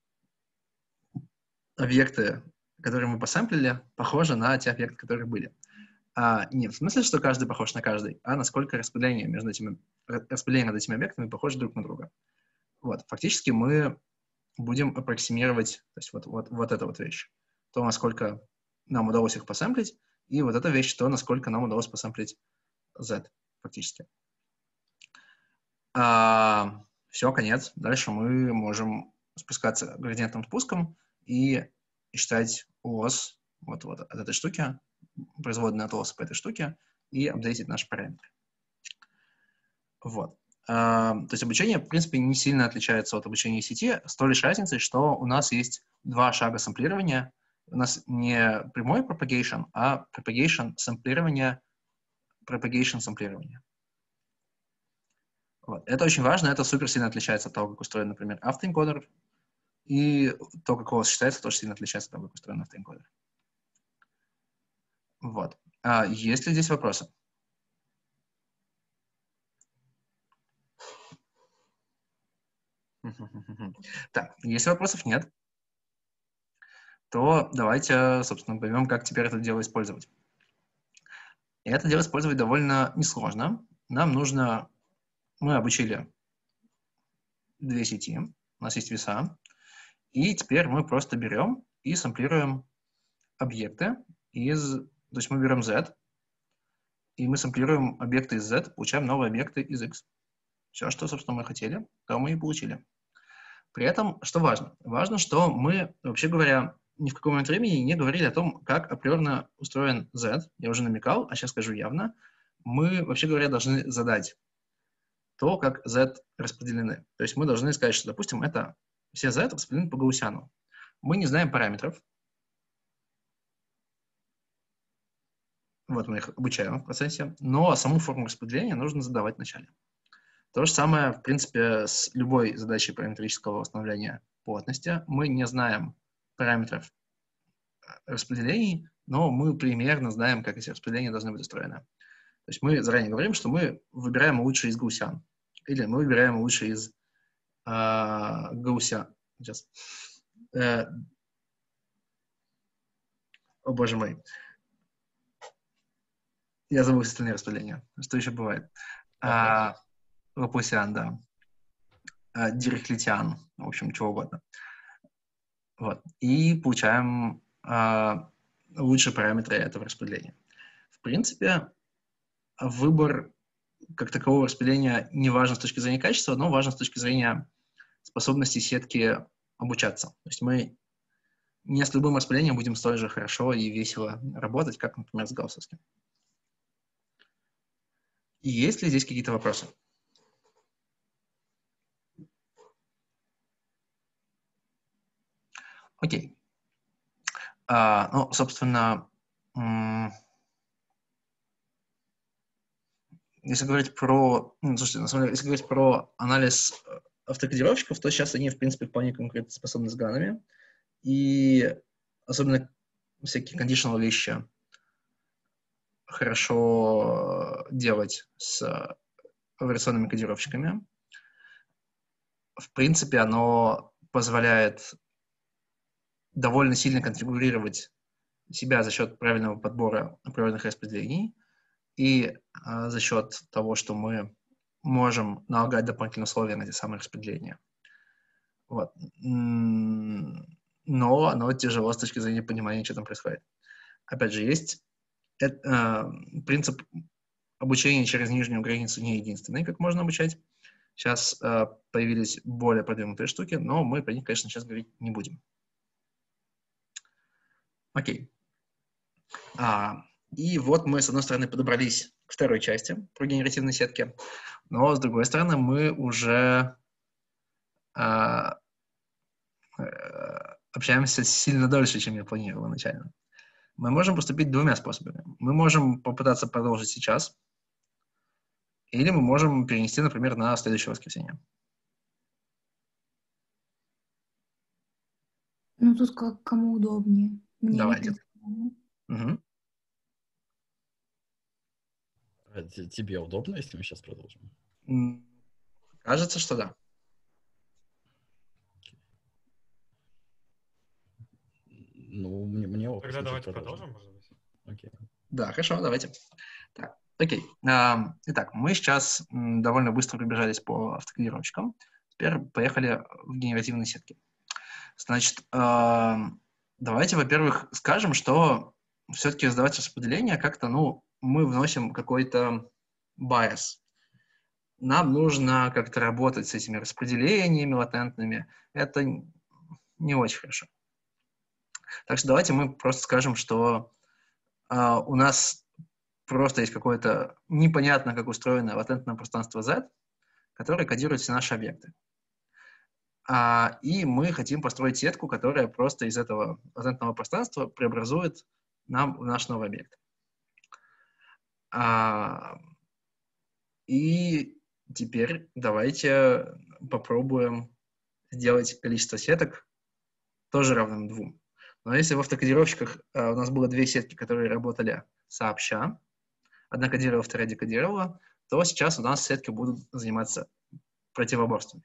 объекты, которые мы посэмплили, похожи на те объекты, которые были. Не в смысле, что каждый похож на каждый, а насколько распределение над этими объектами похожи друг на друга. Вот. Фактически мы будем аппроксимировать, то есть вот эта вот вещь. То, насколько нам удалось их посэмплить, и вот эта вещь, то, насколько нам удалось посэмплить z, фактически. Все, конец. Дальше мы можем спускаться градиентным спуском и считать лосс вот от этой штуки, производные от лосса по этой штуке, и апдейтить наши параметры. Вот. То есть обучение, в принципе, не сильно отличается от обучения сети, с той лишь разницей, что у нас есть 2 шага сэмплирования. У нас не прямой propagation, а propagation сэмплирования. Вот. Это очень важно, это супер сильно отличается от того, как устроен, например, автоэнкодер, и то, как у вас считается, тоже сильно отличается от того, как устроен автоэнкодер. Вот. Есть ли здесь вопросы? Так, если вопросов нет, то давайте, собственно, поймем, как теперь это дело использовать. И это дело использовать довольно несложно. Мы обучили 2 сети, у нас есть веса, и теперь мы просто берем и сэмплируем объекты то есть мы берем z, и мы сэмплируем объекты из z, получаем новые объекты из x. Все, что, собственно, мы хотели, то мы и получили. При этом, что важно? Важно, что мы, вообще говоря, ни в какой момент времени не говорили о том, как априорно устроен z. Я уже намекал, а сейчас скажу явно. Мы, вообще говоря, должны задать то, как z распределены. То есть мы должны сказать, что, допустим, это все z распределены по Гауссиану. Мы не знаем параметров. Вот мы их обучаем в процессе. Но саму форму распределения нужно задавать вначале. То же самое, в принципе, с любой задачей параметрического восстановления плотности. Мы не знаем параметров распределений, но мы примерно знаем, как эти распределения должны быть устроены. То есть мы заранее говорим, что мы выбираем лучший из гаусян. Или мы выбираем лучший из гаусян. Сейчас. О, боже мой. Я забыл остальные распределения. Что еще бывает? Лапласиан, да. Дирихлетиан. В общем, чего угодно. Вот. И получаем лучшие параметры этого распределения. В принципе, выбор как такового распределения не важен с точки зрения качества, но важен с точки зрения способности сетки обучаться. То есть мы не с любым распределением будем столь же хорошо и весело работать, как, например, с гауссовским. И есть ли здесь какие-то вопросы? Окей. Ну, собственно, если говорить про, слушайте, на самом деле, если говорить про анализ автокодировщиков, то сейчас они, в принципе, вполне конкурентоспособны с ганами. И особенно всякие conditional вещи хорошо делать с вариационными кодировщиками. В принципе, оно позволяет довольно сильно конфигурировать себя за счет правильного подбора определенных распределений и за счет того, что мы можем налагать дополнительные условия на эти самые распределения. Вот. Но оно тяжело с точки зрения понимания, что там происходит. Опять же, есть принцип обучения через нижнюю границу не единственный, как можно обучать. Сейчас появились более продвинутые штуки, но мы про них, конечно, сейчас говорить не будем. Окей. И вот мы, с одной стороны, подобрались к второй части про генеративные сетки, но, с другой стороны, мы уже общаемся сильно дольше, чем я планировал изначально. Мы можем поступить двумя способами. Мы можем попытаться продолжить сейчас, или мы можем перенести, например, на следующее воскресенье. Ну, тут как кому удобнее. Мне Давайте. не Тебе удобно, если мы сейчас продолжим? Кажется, что да. Ну, мне ок. Тогда давайте продолжим, может быть. Окей. Да, хорошо, давайте. Так, окей. Итак, мы сейчас довольно быстро пробежались по автокодировщикам. Теперь поехали в генеративные сетки. Значит, давайте, во-первых, скажем, что все-таки сдавать распределение как-то, мы вносим какой-то байс. Нам нужно как-то работать с этими распределениями латентными. Это не очень хорошо. Так что давайте мы просто скажем, что у нас просто есть какое-то непонятно, как устроено латентное пространство Z, которое кодирует все наши объекты. И мы хотим построить сетку, которая просто из этого латентного пространства преобразует нам в наш новый объект. И теперь давайте попробуем сделать количество сеток тоже равным 2. Но если в автокодировщиках у нас было 2 сетки, которые работали сообща, одна кодировала, вторая декодировала, то сейчас у нас сетки будут заниматься противоборствами.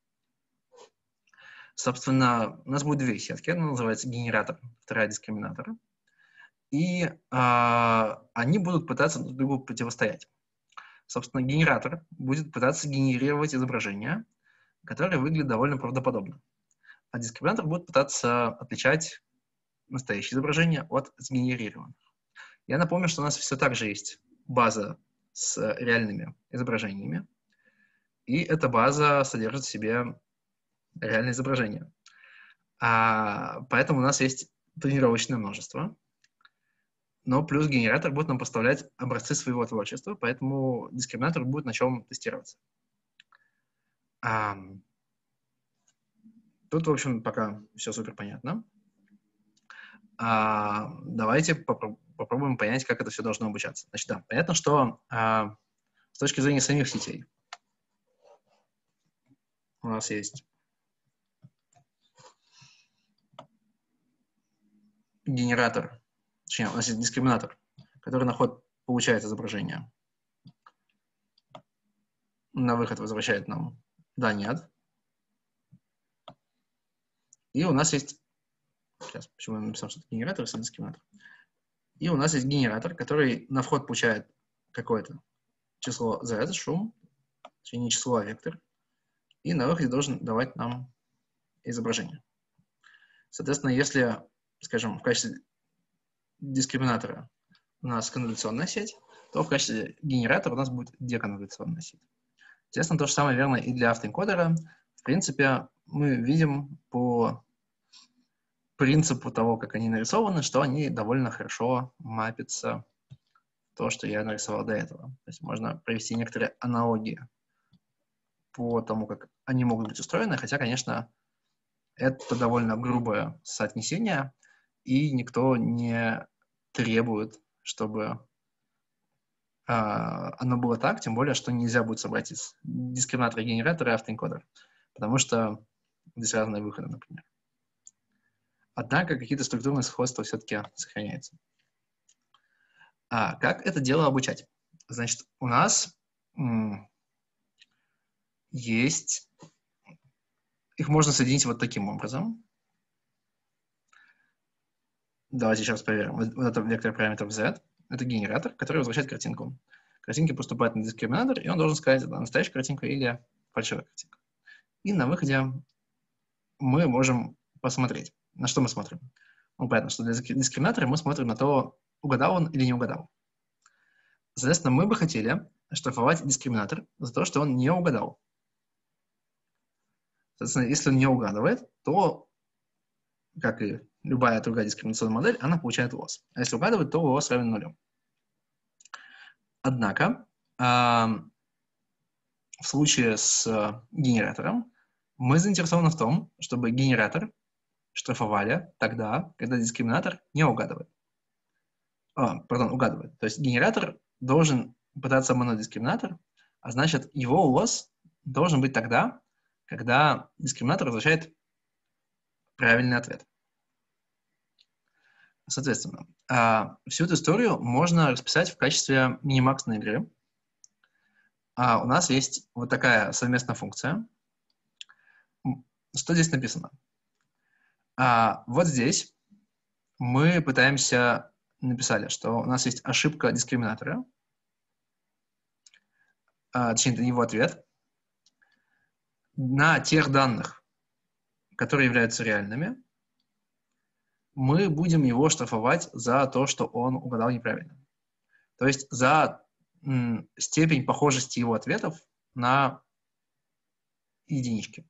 Собственно, у нас будет 2 сетки. Одна называется генератор, вторая дискриминатор. И они будут пытаться друг другу противостоять. Собственно, генератор будет пытаться генерировать изображения, которые выглядят довольно правдоподобно. А дискриминатор будет пытаться отличать настоящие изображения от сгенерированных. Я напомню, что у нас все так же есть база с реальными изображениями, и эта база содержит в себе реальные изображения. Поэтому у нас есть тренировочное множество, но плюс генератор будет нам поставлять образцы своего творчества, поэтому дискриминатор будет на чем тестироваться. Тут, в общем, пока все супер понятно. Давайте попробуем понять, как это все должно обучаться. Значит, да, понятно, что с точки зрения самих сетей у нас есть генератор, точнее, у нас есть дискриминатор, который на вход получает изображение. На выход возвращает нам да, нет. И у нас есть... Сейчас, почему я написал, что это генератор, если дискриминатор? И у нас есть генератор, который на вход получает какое-то число z, шум, точнее, не число, а вектор, и на выходе должен давать нам изображение. Соответственно, если, скажем, в качестве дискриминатора у нас конволюционная сеть, то в качестве генератора у нас будет деконволюционная сеть. Естественно, то же самое верно и для автоэнкодера. В принципе, мы видим по принципу того, как они нарисованы, что они довольно хорошо мапятся в то, что я нарисовал до этого. То есть можно провести некоторые аналогии по тому, как они могут быть устроены, хотя, конечно, это довольно грубое соотнесение, и никто не требует, чтобы оно было так, тем более, что нельзя будет собрать из дискриминатора, генератора и автоэнкодера, потому что здесь разные выходы, например. Однако какие-то структурные сходства все-таки сохраняются. Как это дело обучать? Значит, у нас есть... Их можно соединить вот таким образом. Давайте еще раз проверим. Вот это вектор параметров z. Это генератор, который возвращает картинку. Картинки поступают на дискриминатор, и он должен сказать, это настоящая картинка или фальшивая картинка. И на выходе мы можем посмотреть. На что мы смотрим? Ну, понятно, что для дискриминатора мы смотрим на то, угадал он или не угадал. Соответственно, мы бы хотели штрафовать дискриминатор за то, что он не угадал. Соответственно, если он не угадывает, то, как и любая другая дискриминационная модель, она получает лосс. А если угадывает, то лосс равен нулю. Однако, в случае с генератором мы заинтересованы в том, чтобы генератор штрафовали тогда, когда дискриминатор не угадывает. Угадывает. То есть генератор должен пытаться обмануть дискриминатор, а значит, его лосс должен быть тогда, когда дискриминатор возвращает правильный ответ. Соответственно, всю эту историю можно расписать в качестве минимаксной игры. У нас есть вот такая совместная функция. Что здесь написано? Вот здесь мы написали, что у нас есть ошибка дискриминатора, точнее, это его ответ, на тех данных, которые являются реальными, мы будем его штрафовать за то, что он угадал неправильно. То есть за степень похожести его ответов на единички.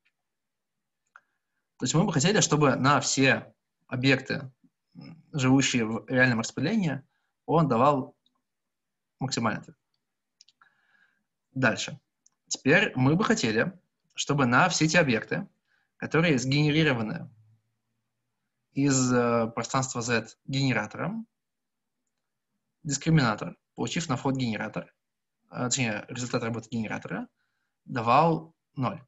То есть мы бы хотели, чтобы на все объекты, живущие в реальном распределении, он давал максимальный ответ. Дальше. Теперь мы бы хотели, чтобы на все те объекты, которые сгенерированы из пространства Z генератором, дискриминатор, получив на вход генератор, точнее, результат работы генератора, давал 0.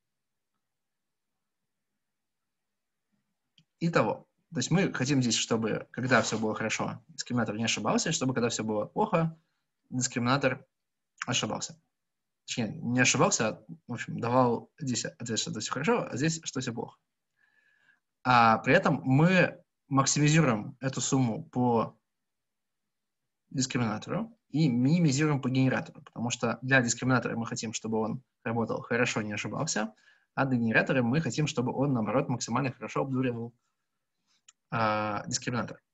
Итого. То есть мы хотим здесь, чтобы, когда все было хорошо, дискриминатор не ошибался, и чтобы, когда все было плохо, дискриминатор ошибался. Точнее, не ошибался, а, в общем, давал здесь ответ, что это все хорошо, а здесь, что все плохо. А при этом мы максимизируем эту сумму по дискриминатору и минимизируем по генератору, потому что для дискриминатора мы хотим, чтобы он работал хорошо, не ошибался, а для генератора мы хотим, чтобы он, наоборот, максимально хорошо обдуривал дискриминатор.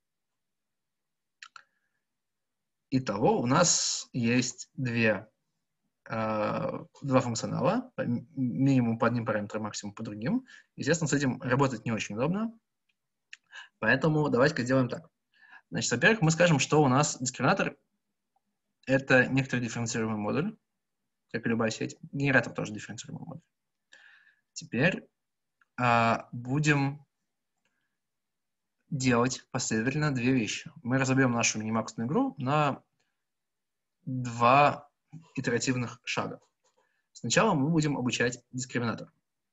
Итого у нас есть два функционала, минимум по одним параметрам, максимум по другим. Естественно, с этим работать не очень удобно, поэтому давайте-ка сделаем так. Значит, во-первых, мы скажем, что у нас дискриминатор — это некоторый дифференцируемый модуль, как и любая сеть. Генератор тоже дифференцируемый модуль. Теперь будем делать последовательно две вещи. Мы разобьем нашу минимаксную игру на два итеративных шага. Сначала мы будем обучать дискриминатор.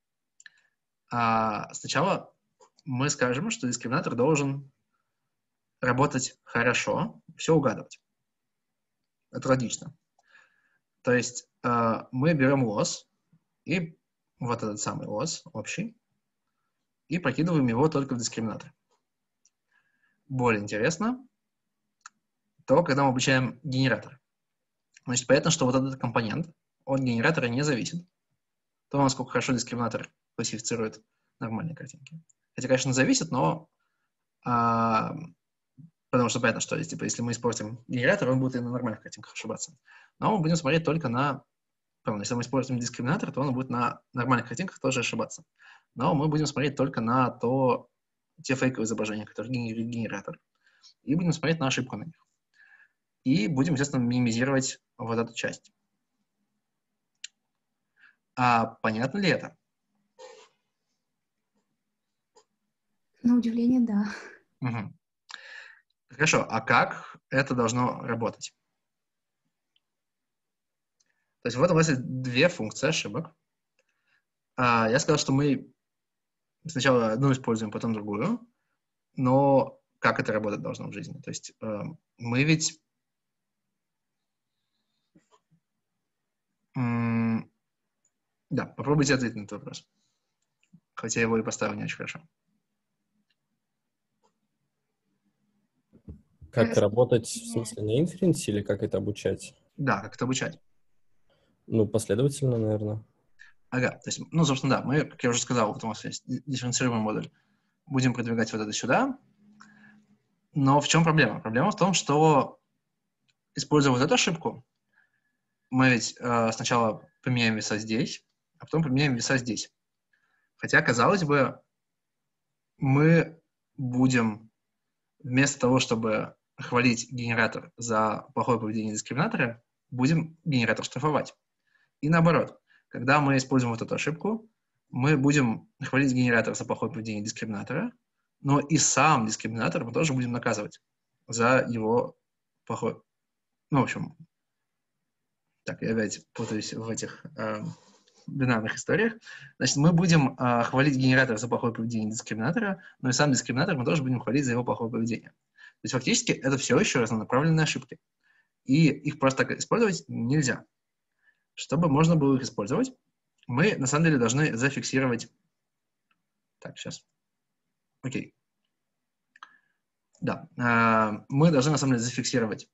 Сначала мы скажем, что дискриминатор должен работать хорошо, все угадывать. Это логично. То есть мы берем loss, и вот этот самый loss общий, и прокидываем его только в дискриминатор. Более интересно то, когда мы обучаем генератор. Значит, понятно, что вот этот компонент от генератора не зависит. То, насколько хорошо дискриминатор классифицирует нормальные картинки. Хотя, конечно, зависит, но потому что понятно, что если мы испортим генератор, он будет и на нормальных картинках ошибаться. Но мы будем смотреть только на... Если мы используем дискриминатор, то он будет на нормальных картинках тоже ошибаться. Но мы будем смотреть только на те фейковые изображения, которые генерирует генератор, и будем смотреть на ошибку на них. И будем, естественно, минимизировать вот эту часть. Понятно ли это? На удивление, да. Угу. Хорошо, а как это должно работать? То есть вот у нас есть две функции ошибок. Я сказал, что мы сначала одну используем, потом другую, но как это работать должно в жизни? То есть мы ведь... Да, попробуйте ответить на этот вопрос. Хотя я его и поставил не очень хорошо. Как работать, в смысле, на инференсе или как это обучать? Да, как это обучать. Последовательно, наверное. Ага, то есть, собственно, да, мы, как я уже сказал, вот у нас есть дифференцируемый модуль. Будем продвигать вот это сюда. Но в чем проблема? Проблема в том, что, используя вот эту ошибку, мы ведь сначала поменяем веса здесь, а потом поменяем веса здесь. Хотя, казалось бы, мы будем вместо того, чтобы хвалить генератор за плохое поведение дискриминатора, будем генератор штрафовать. И наоборот, когда мы используем вот эту ошибку, мы будем хвалить генератор за плохое поведение дискриминатора, но и сам дискриминатор мы тоже будем наказывать за его плохое... в общем, так, я опять путаюсь в этих бинарных историях. Значит, мы будем хвалить генератор за плохое поведение дискриминатора, но и сам дискриминатор мы тоже будем хвалить за его плохое поведение. То есть фактически это все еще разнонаправленные ошибки. И их просто так использовать нельзя. Чтобы можно было их использовать, мы на самом деле должны зафиксировать... Так, сейчас. Окей. Да. Мы должны на самом деле зафиксировать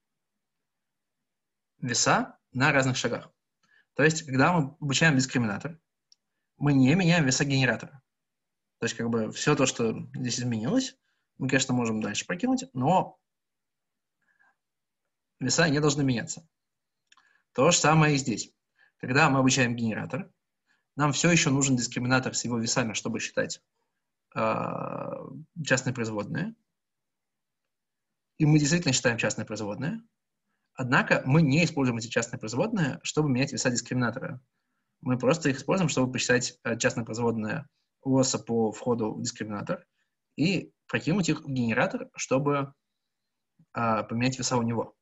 веса на разных шагах. То есть, когда мы обучаем дискриминатор, мы не меняем веса генератора. То есть, все то, что здесь изменилось, мы, конечно, можем дальше прокинуть, но веса не должны меняться. То же самое и здесь. Когда мы обучаем генератор, нам все еще нужен дискриминатор с его весами, чтобы считать частные производные. И мы действительно считаем частные производные. Однако мы не используем эти частные производные, чтобы менять веса дискриминатора. Мы просто их используем, чтобы посчитать частные производные лосса по входу в дискриминатор и прокинуть их в генератор, чтобы поменять веса у него.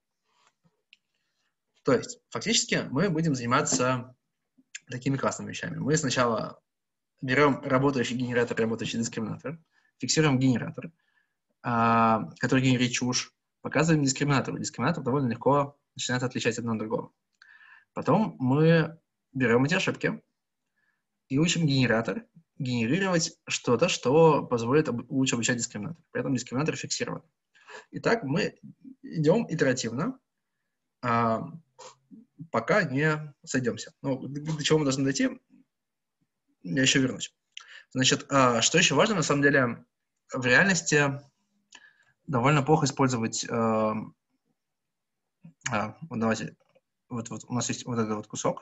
То есть, фактически, мы будем заниматься такими классными вещами. Мы сначала берем работающий генератор, работающий дискриминатор, фиксируем генератор, который генерит чушь, показываем дискриминатору. Дискриминатор довольно легко начинает отличать одно от другого. Потом мы берем эти ошибки и учим генератор генерировать что-то, что позволит лучше обучать дискриминатор. При этом дискриминатор фиксирован. Итак, мы идем итеративно, пока не сойдемся. До чего мы должны дойти, я еще вернусь. Значит, что еще важно, на самом деле, в реальности довольно плохо использовать... давайте... Вот у нас есть вот этот вот кусок.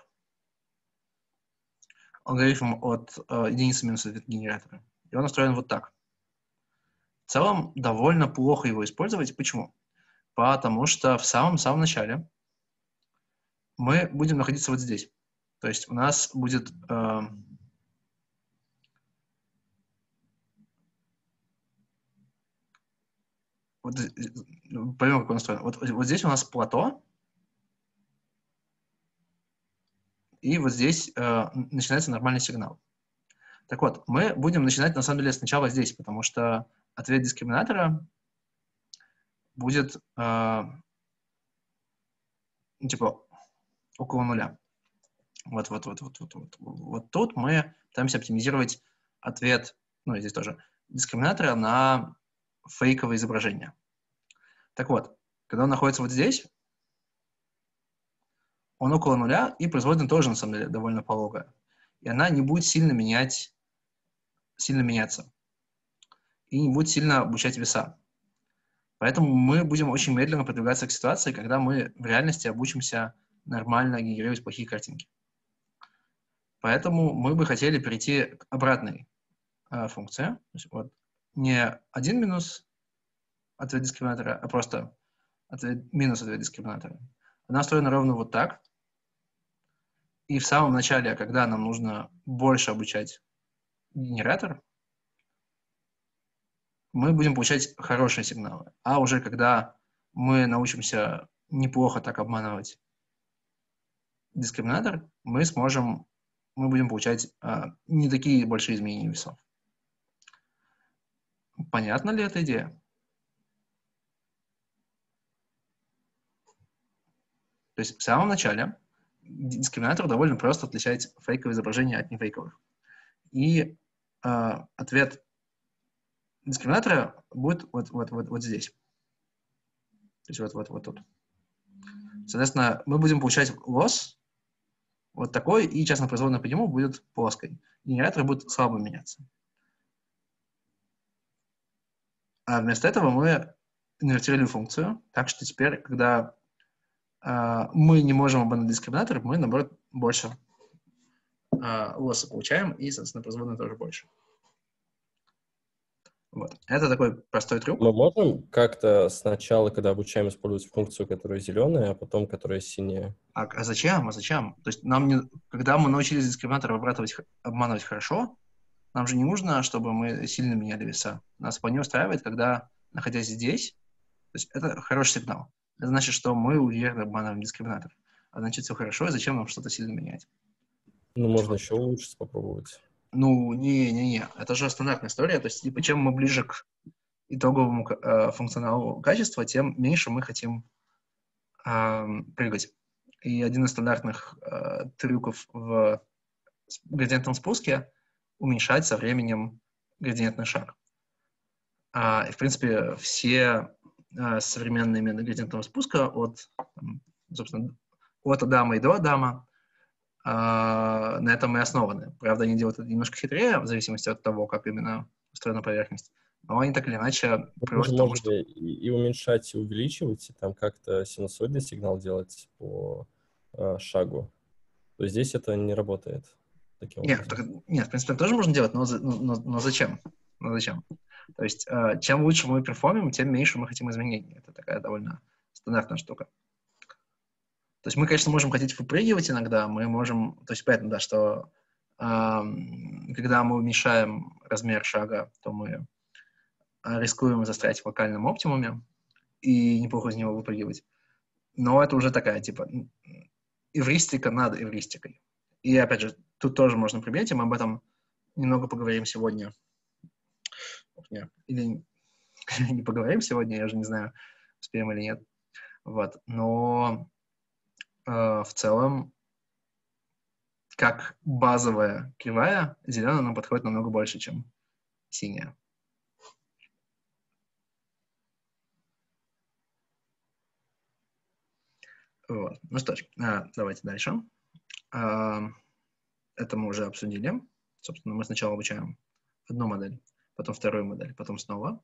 Алгоритм от единицы минус от генератора. И он устроен вот так. В целом, довольно плохо его использовать. Почему? Потому что в самом-самом начале мы будем находиться вот здесь. То есть у нас будет... поймем, как он устроен. Вот здесь у нас плато. и вот здесь начинается нормальный сигнал. Так вот, мы будем начинать, на самом деле, сначала здесь, потому что ответ дискриминатора будет, типа, около нуля. Вот тут мы пытаемся оптимизировать ответ, ну и здесь тоже, дискриминатора на фейковое изображение. Так вот, когда он находится вот здесь, он около нуля, и производная тоже, на самом деле, довольно пологая. И она не будет сильно меняться. И не будет сильно обучать веса. Поэтому мы будем очень медленно продвигаться к ситуации, когда мы в реальности обучимся нормально генерировать плохие картинки. Поэтому мы бы хотели перейти к обратной функции. То есть вот не один минус ответ дискриминатора, а просто минус ответ дискриминатора. Она устроена ровно вот так. И в самом начале, когда нам нужно больше обучать генератор, мы будем получать хорошие сигналы. А уже когда мы научимся неплохо так обманывать дискриминатор, мы будем получать не такие большие изменения весов. Понятна ли эта идея? То есть в самом начале дискриминатор довольно просто отличает фейковые изображения от нефейковых. И ответ дискриминатора будет вот здесь. То есть вот тут. Соответственно, мы будем получать лосс вот такой, и частная производная по нему будет плоской. Генератор будет слабо меняться. А вместо этого мы инвертировали функцию, так что теперь, когда мы не можем обмануть дискриминатор, мы, наоборот, больше лосса получаем, и, соответственно, производная тоже больше. Вот. Это такой простой трюк. Мы можем как-то сначала, когда обучаем, использовать функцию, которая зеленая, а потом, которая синяя? А зачем? То есть когда мы научились дискриминатор обманывать хорошо, нам же не нужно, чтобы мы сильно меняли веса. Нас вполне устраивает, когда, находясь здесь, то есть это хороший сигнал. Это значит, что мы уверенно обманываем дискриминатор. А значит, все хорошо, и зачем нам что-то сильно менять? Ну, можно еще улучшить, попробовать. Ну, не. Это же стандартная история. То есть, типа, чем мы ближе к итоговому функционалу качества, тем меньше мы хотим прыгать. И один из стандартных трюков в градиентном спуске — уменьшать со временем градиентный шаг. И, в принципе, все современные методы градиентного спуска собственно, от Адама и до Адама на этом и основаны. Правда, они делают это немножко хитрее, в зависимости от того, как именно устроена поверхность. Но они так или иначе приводят к тому, что... И уменьшать, и увеличивать, и там как-то синусоидный сигнал делать по шагу. То есть здесь это не работает. Нет, в принципе, тоже можно делать, но зачем? То есть, чем лучше мы перформим, тем меньше мы хотим изменений. Это такая довольно стандартная штука. То есть мы, конечно, можем хотеть выпрыгивать иногда, мы можем... То есть понятно, да, что когда мы уменьшаем размер шага, то мы рискуем застрять в локальном оптимуме и неплохо из него выпрыгивать. Но это уже такая, типа, эвристика над эвристикой. И, опять же, тут тоже можно применять, и мы об этом немного поговорим сегодня. Или не поговорим сегодня, я же не знаю, успеем или нет. Вот. Но в целом, как базовая кривая, зеленая нам подходит намного больше, чем синяя. Вот. Ну что ж, давайте дальше. Это мы уже обсудили. Собственно, мы сначала обучаем одну модель, потом вторую модель, потом снова.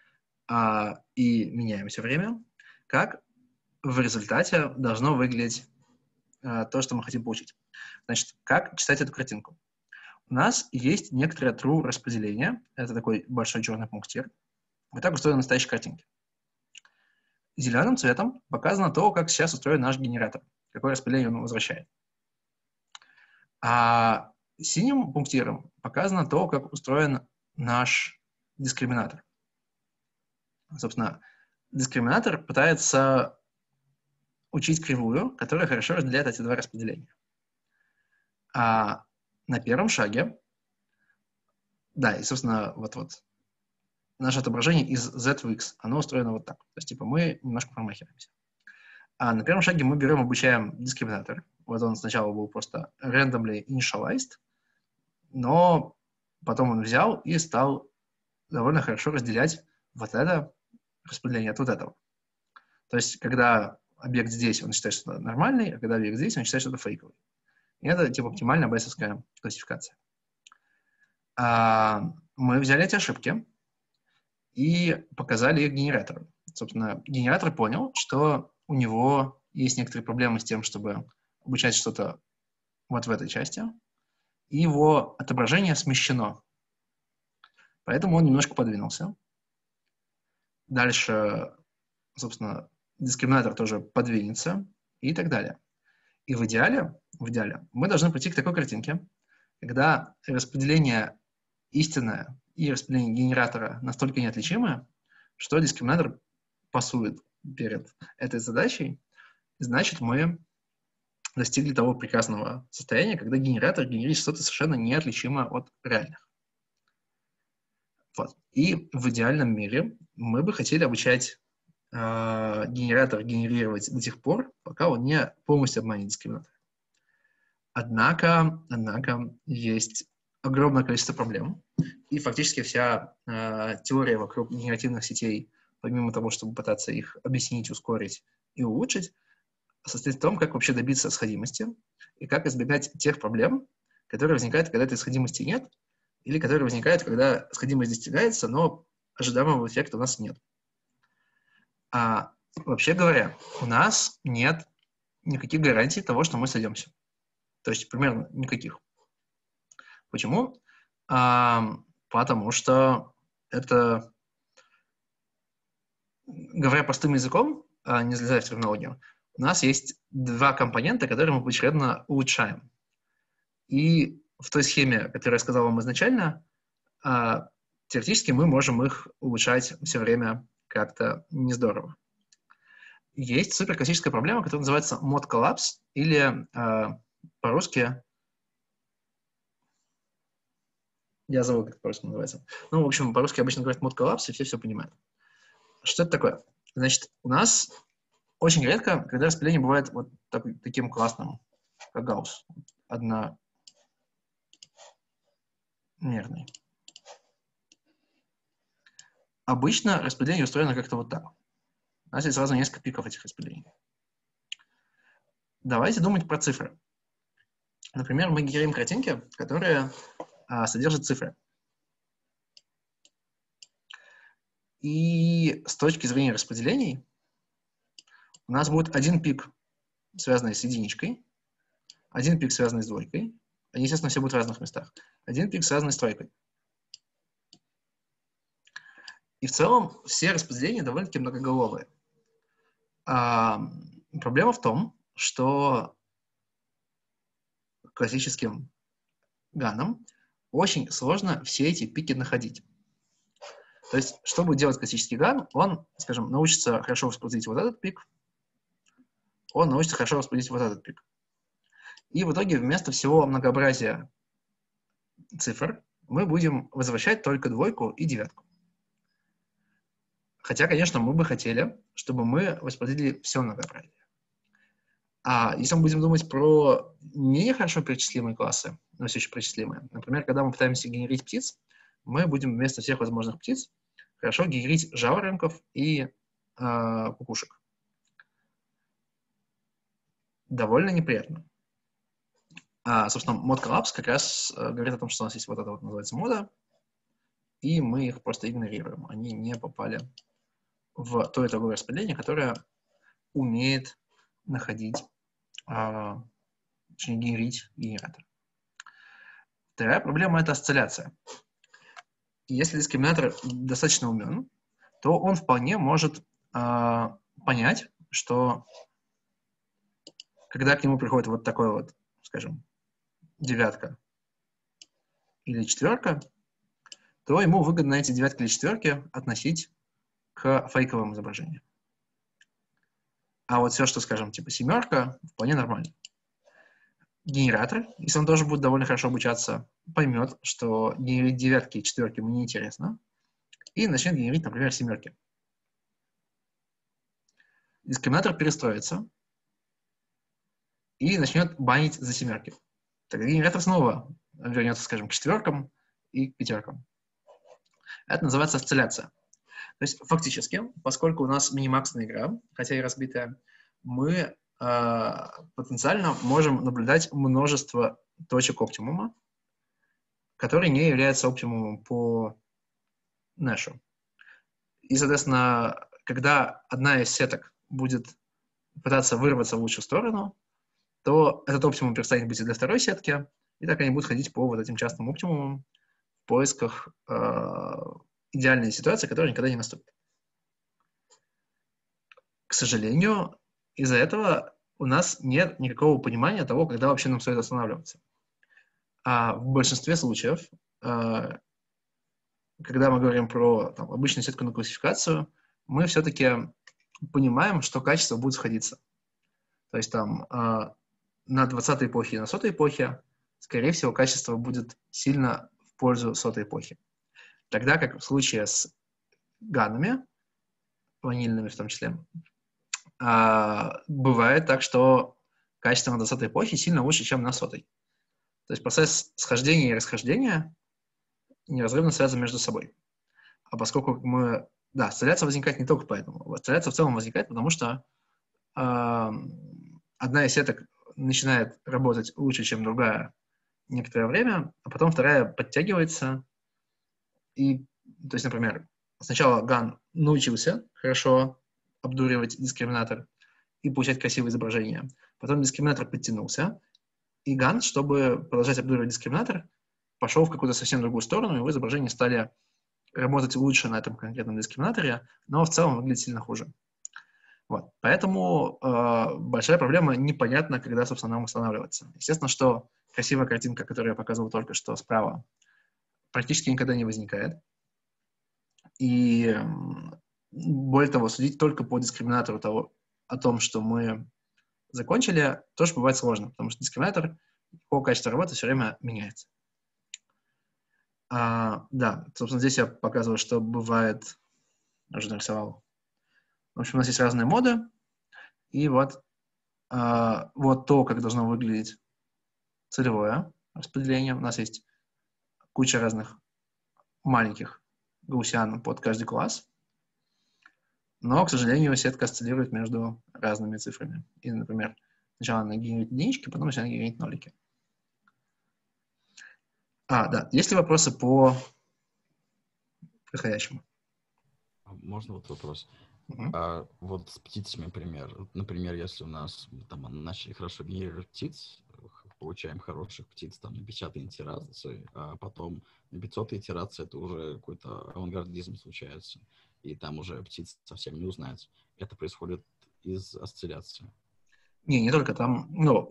И меняем все время. Как в результате должно выглядеть то, что мы хотим получить. Значит, как читать эту картинку? У нас есть некоторое true распределение. Это такой большой черный пунктир. Вот так устроены настоящие картинки. Зеленым цветом показано то, как сейчас устроен наш генератор. Какое распределение он возвращает. А синим пунктиром показано то, как устроен наш дискриминатор. Собственно, дискриминатор пытается учить кривую, которая хорошо разделяет эти два распределения. А на первом шаге, да, и, собственно, вот наше отображение из Z в X, оно устроено вот так. То есть, типа, мы немножко промахиваемся. А на первом шаге мы берем, обучаем дискриминатор. Вот он сначала был просто randomly initialized, но потом он взял и стал довольно хорошо разделять вот это распределение от вот этого. То есть, когда объект здесь, он считает, что это нормальный, а когда объект здесь, он считает, что это фейковый. И это, типа, оптимальная байесовская классификация. Мы взяли эти ошибки и показали их генератору. Собственно, генератор понял, что у него есть некоторые проблемы с тем, чтобы обучать что-то вот в этой части, и его отображение смещено. Поэтому он немножко подвинулся. Дальше, собственно, дискриминатор тоже подвинется и так далее. И в идеале мы должны прийти к такой картинке, когда распределение истинное и распределение генератора настолько неотличимы, что дискриминатор пасует перед этой задачей. Значит, мы достигли того прекрасного состояния, когда генератор генерирует что-то совершенно неотличимое от реальных. Вот. И в идеальном мире мы бы хотели обучать генератор генерировать до тех пор, пока он не полностью обманет дискриминатор. Однако есть огромное количество проблем, и фактически вся теория вокруг генеративных сетей, помимо того, чтобы пытаться их объяснить, ускорить и улучшить, состоит в том, как вообще добиться сходимости и как избегать тех проблем, которые возникают, когда этой сходимости нет, или которые возникают, когда сходимость достигается, но ожидаемого эффекта у нас нет. Вообще говоря, у нас нет никаких гарантий того, что мы сойдемся. То есть примерно никаких. Почему? Потому что это, говоря простым языком, не залезая в терминологию, у нас есть два компонента, которые мы поочередно улучшаем. И в той схеме, которую я сказал вам изначально, теоретически мы можем их улучшать все время как-то не здорово. Есть суперклассическая проблема, которая называется mode collapse, или по-русски... Я забыл, как это по-русски называется. Ну, в общем, по-русски обычно говорят mode collapse, и все понимают. Что это такое? Значит, у нас очень редко, когда распределение бывает вот таким классным, как Гаусс, одномерный. Обычно распределение устроено как-то вот так. У нас есть сразу несколько пиков этих распределений. Давайте думать про цифры. Например, мы генерим картинки, которые содержат цифры. И с точки зрения распределений у нас будет один пик, связанный с единичкой, один пик, связанный с двойкой. Они, естественно, все будут в разных местах. Один пик, связанный с тройкой. И в целом все распределения довольно-таки многоголовые. Проблема в том, что классическим ганам очень сложно все эти пики находить. То есть, что будет делать классический ган? Он, скажем, научится хорошо воспроизводить вот этот пик, он научится хорошо воспроизводить вот этот пик. И в итоге вместо всего многообразия цифр мы будем возвращать только двойку и девятку. Хотя, конечно, мы бы хотели, чтобы мы воспроизводили все многообразие. А если мы будем думать про менее хорошо перечислимые классы, но все еще перечислимые, например, когда мы пытаемся генерить птиц, мы будем вместо всех возможных птиц хорошо генерить жаворонков и кукушек. Довольно неприятно. Собственно, mode collapse как раз говорит о том, что у нас есть вот это вот называется мода, и мы их просто игнорируем. Они не попали в то итоговое распределение, которое умеет находить, точнее, генерить генератор. Вторая проблема — это осцилляция. Если дискриминатор достаточно умен, то он вполне может понять, что когда к нему приходит вот такой вот, скажем, девятка или четверка, то ему выгодно эти девятки или четверки относить к фейковым изображениям. А вот все, что, скажем, типа семерка, вполне нормально. генератор, если он тоже будет довольно хорошо обучаться, поймет, что генерить девятки и четверки ему неинтересно, и начнет генерить, например, семерки. Дискриминатор перестроится и начнет банить за семерки. Тогда генератор снова вернется, скажем, к четверкам и к пятеркам. Это называется осцилляция. То есть фактически, поскольку у нас минимаксная игра, хотя и разбитая, мы потенциально можем наблюдать множество точек оптимума, которые не являются оптимумом по Нэшу. И, соответственно, когда одна из сеток будет пытаться вырваться в лучшую сторону, то этот оптимум перестанет быть и для второй сетки, и так они будут ходить по вот этим частным оптимумам в поисках идеальной ситуации, которая никогда не наступит. К сожалению, из-за этого у нас нет никакого понимания того, когда вообще нам стоит останавливаться. А в большинстве случаев, когда мы говорим про обычную сетку на классификацию, мы все-таки понимаем, что качество будет сходиться. То есть там на 20-й эпохе и на 100-й эпохе, скорее всего, качество будет сильно в пользу 100-й эпохи. Тогда как в случае с ганами, ванильными в том числе, бывает так, что качество на 20-й эпохе сильно лучше, чем на 100-й. То есть процесс схождения и расхождения неразрывно связан между собой. А поскольку мы... Да, осцилляция возникает не только поэтому. Осцилляция в целом возникает, потому что одна из сеток начинает работать лучше, чем другая некоторое время, а потом вторая подтягивается. И, то есть, например, сначала ган научился хорошо обдуривать дискриминатор и получать красивые изображения. Потом дискриминатор подтянулся, и ган, чтобы продолжать обдуривать дискриминатор, пошел в какую-то совсем другую сторону, его изображения стали работать лучше на этом конкретном дискриминаторе, но в целом выглядит сильно хуже. Вот. Поэтому большая проблема, непонятно, когда, собственно, нам останавливаться. Естественно, что красивая картинка, которую я показывал только что справа, практически никогда не возникает. И более того, судить только по дискриминатору о том, что мы закончили, тоже бывает сложно, потому что дискриминатор по качеству работы все время меняется. Да, собственно, здесь я показываю, что бывает... Я уже нарисовал. В общем, у нас есть разные моды, и вот то, как должно выглядеть целевое распределение. У нас есть куча разных маленьких гаусиан под каждый класс, но, к сожалению, сетка осциллирует между разными цифрами. И, например, сначала она генерит единички, потом начинает генерить нолики. Да. Есть ли вопросы по происходящему? Можно вот вопрос? Угу. Вот с птицами пример. Например, если у нас там начали хорошо генерировать птиц, получаем хороших птиц там на 50-й итерации, а потом на 500-й итерации это уже какой-то авангардизм случается, и там уже птиц совсем не узнать. Это происходит из осцилляции. Не только там.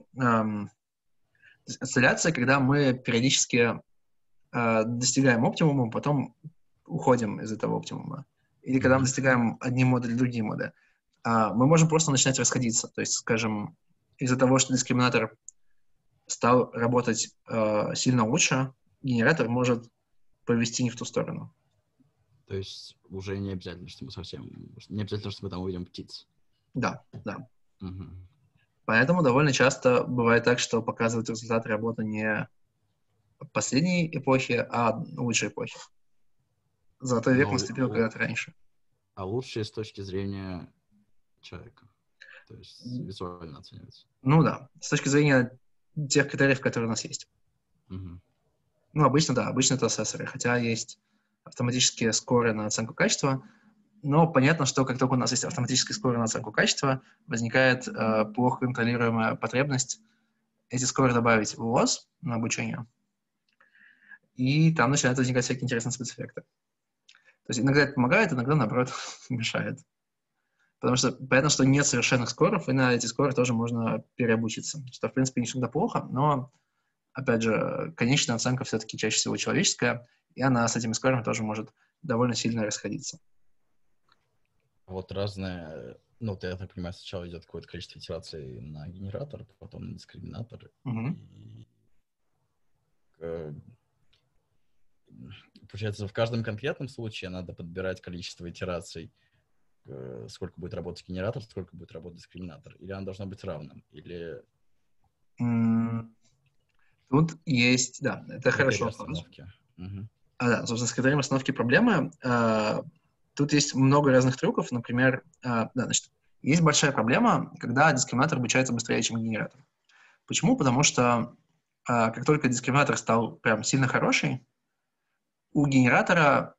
Осцилляция, когда мы периодически достигаем оптимума, потом уходим из этого оптимума. Или когда мы достигаем одни моды или другие моды. Мы можем просто начинать расходиться. То есть, скажем, из-за того, что дискриминатор стал работать сильно лучше, генератор может повести не в ту сторону. То есть уже не обязательно, что мы Не обязательно, что мы там увидим птиц. Да. Угу. Поэтому довольно часто бывает так, что показывают результаты работы не последней эпохи, а лучшей эпохи. Золотой век наступил когда-то раньше. А лучшее с точки зрения человека. То есть визуально оценивается. Ну да, с точки зрения тех критериев, которые у нас есть. Угу. Обычно это ассессоры, хотя есть автоматические скоры на оценку качества, но понятно, что как только у нас есть автоматические скоры на оценку качества, возникает плохо контролируемая потребность эти скоры добавить в УОЗ на обучение, и там начинают возникать всякие интересные спецэффекты. То есть иногда это помогает, иногда, наоборот, мешает. Потому что понятно, что нет совершенных скоров, и на эти скоры тоже можно переобучиться, что, в принципе, не всегда плохо, но, опять же, конечная оценка все-таки чаще всего человеческая, и она с этими скорами тоже может довольно сильно расходиться. Вот разные Ну, я так понимаю, сначала идет какое-то количество итераций на генератор, потом на дискриминатор. Мгм. И, э, получается, в каждом конкретном случае надо подбирать количество итераций, сколько будет работать генератор, сколько будет работать дискриминатор. Или оно должно быть равным, или Тут есть, да, это критерии хорошо. остановки. Мгм. Да, собственно, с критерием остановки проблемы. Тут есть много разных трюков. Например, да, значит, есть большая проблема, когда дискриминатор обучается быстрее, чем генератор. Почему? Потому что как только дискриминатор стал прям сильно хороший, у генератора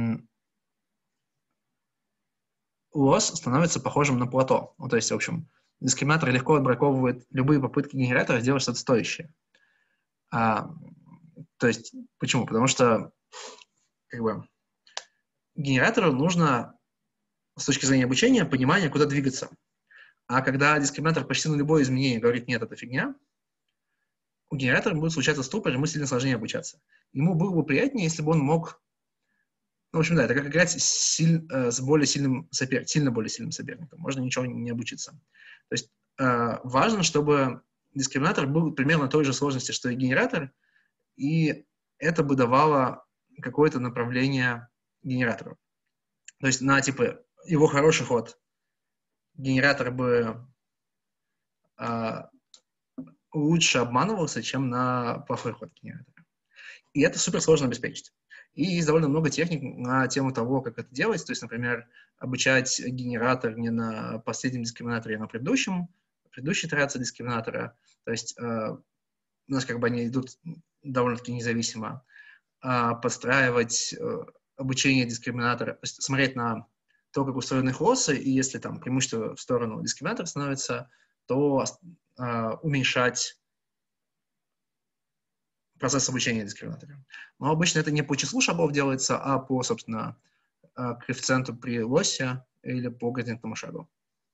лосс становится похожим на плато. Ну, то есть, в общем, дискриминатор легко отбраковывает любые попытки генератора сделать что-то стоящее. То есть, почему? Потому что как бы генератору нужно с точки зрения обучения понимание, куда двигаться. А когда дискриминатор почти на любое изменение говорит, нет, это фигня, у генератора будет случаться ступор, ему сильно сложнее обучаться. Ему было бы приятнее, если бы он мог... Ну, в общем, да, это как играть с более сильным сильно более сильным соперником. Можно ничего не обучиться. То есть важно, чтобы дискриминатор был примерно той же сложности, что и генератор, и это бы давало какое-то направление генератору. То есть на, типа, его хороший ход генератор бы лучше обманывался, чем на плохой ход генератора. И это супер сложно обеспечить. И есть довольно много техник на тему того, как это делать. То есть, например, обучать генератор не на последнем дискриминаторе, а на предыдущей итерации дискриминатора. То есть у нас как бы они идут довольно-таки независимо. Подстраивать обучение дискриминатора, то есть смотреть на то, как устроены их лоссы, и если там преимущество в сторону дискриминатора становится, то уменьшать процесс обучения дискриминатора. Но обычно это не по числу шагов делается, а по, собственно, коэффициенту при лоссе или по градиентному шагу.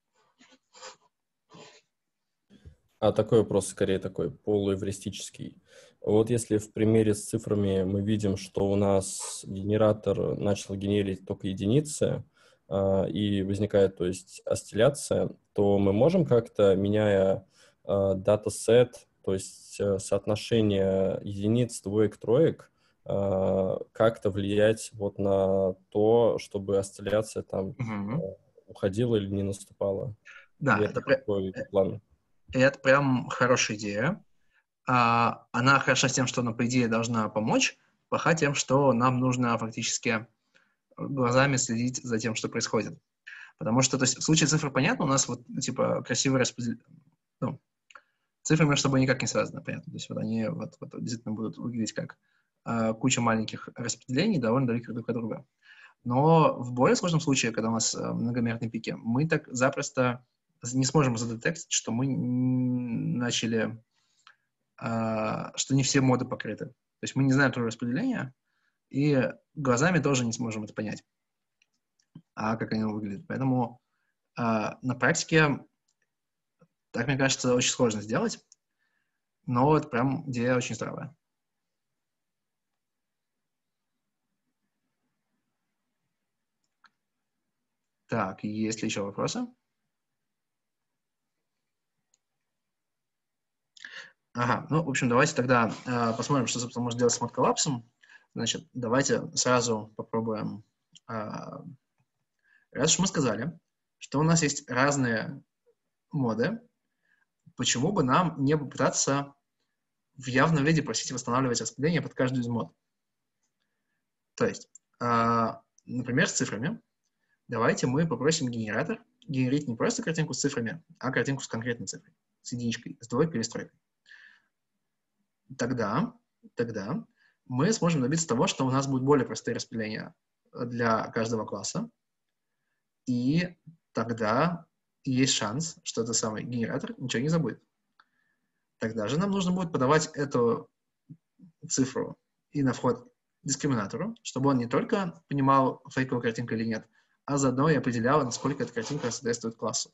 А такой вопрос скорее такой полуэвристический. Вот если в примере с цифрами мы видим, что у нас генератор начал генерить только единицы, и возникает, то есть, осцилляция, то мы можем как-то, меняя датасет, то есть соотношение единиц, двоек, троек, как-то влиять вот на то, чтобы осцилляция там уходила или не наступала? Да, Или это такой план? Это прям хорошая идея. Она хороша тем, что она, по идее, должна помочь, плоха тем, что нам нужно фактически глазами следить за тем, что происходит. Потому что, то есть, в случае цифр понятно, у нас вот, типа, красивое распределение. Ну, цифры между собой никак не связаны, понятно. То есть, вот они вот действительно будут выглядеть как куча маленьких распределений, довольно далеких друг от друга. Но в более сложном случае, когда у нас многомерные пики, мы так запросто не сможем задетектить, что мы начали, что не все моды покрыты. То есть мы не знаем тоже распределения, и глазами тоже не сможем это понять, как они выглядят. Поэтому на практике, так мне кажется, очень сложно сделать, но это прям идея очень здравая. Так, есть ли еще вопросы? Ага, ну, в общем, давайте тогда посмотрим, что, собственно, можно делать с мод-коллапсом. Значит, давайте сразу попробуем. Раз уж мы сказали, что у нас есть разные моды, почему бы нам не попытаться в явном виде просить восстанавливать распределение под каждую из мод? То есть, например, с цифрами. Давайте мы попросим генератор генерить не просто картинку с цифрами, а картинку с конкретной цифрой, с единичкой, с двойкой или с тройкой. Тогда мы сможем добиться того, что у нас будут более простые распределения для каждого класса, и тогда есть шанс, что этот самый генератор ничего не забудет. Тогда же нам нужно будет подавать эту цифру и на вход дискриминатору, чтобы он не только понимал, фейковая картинка или нет, а заодно и определял, насколько эта картинка соответствует классу.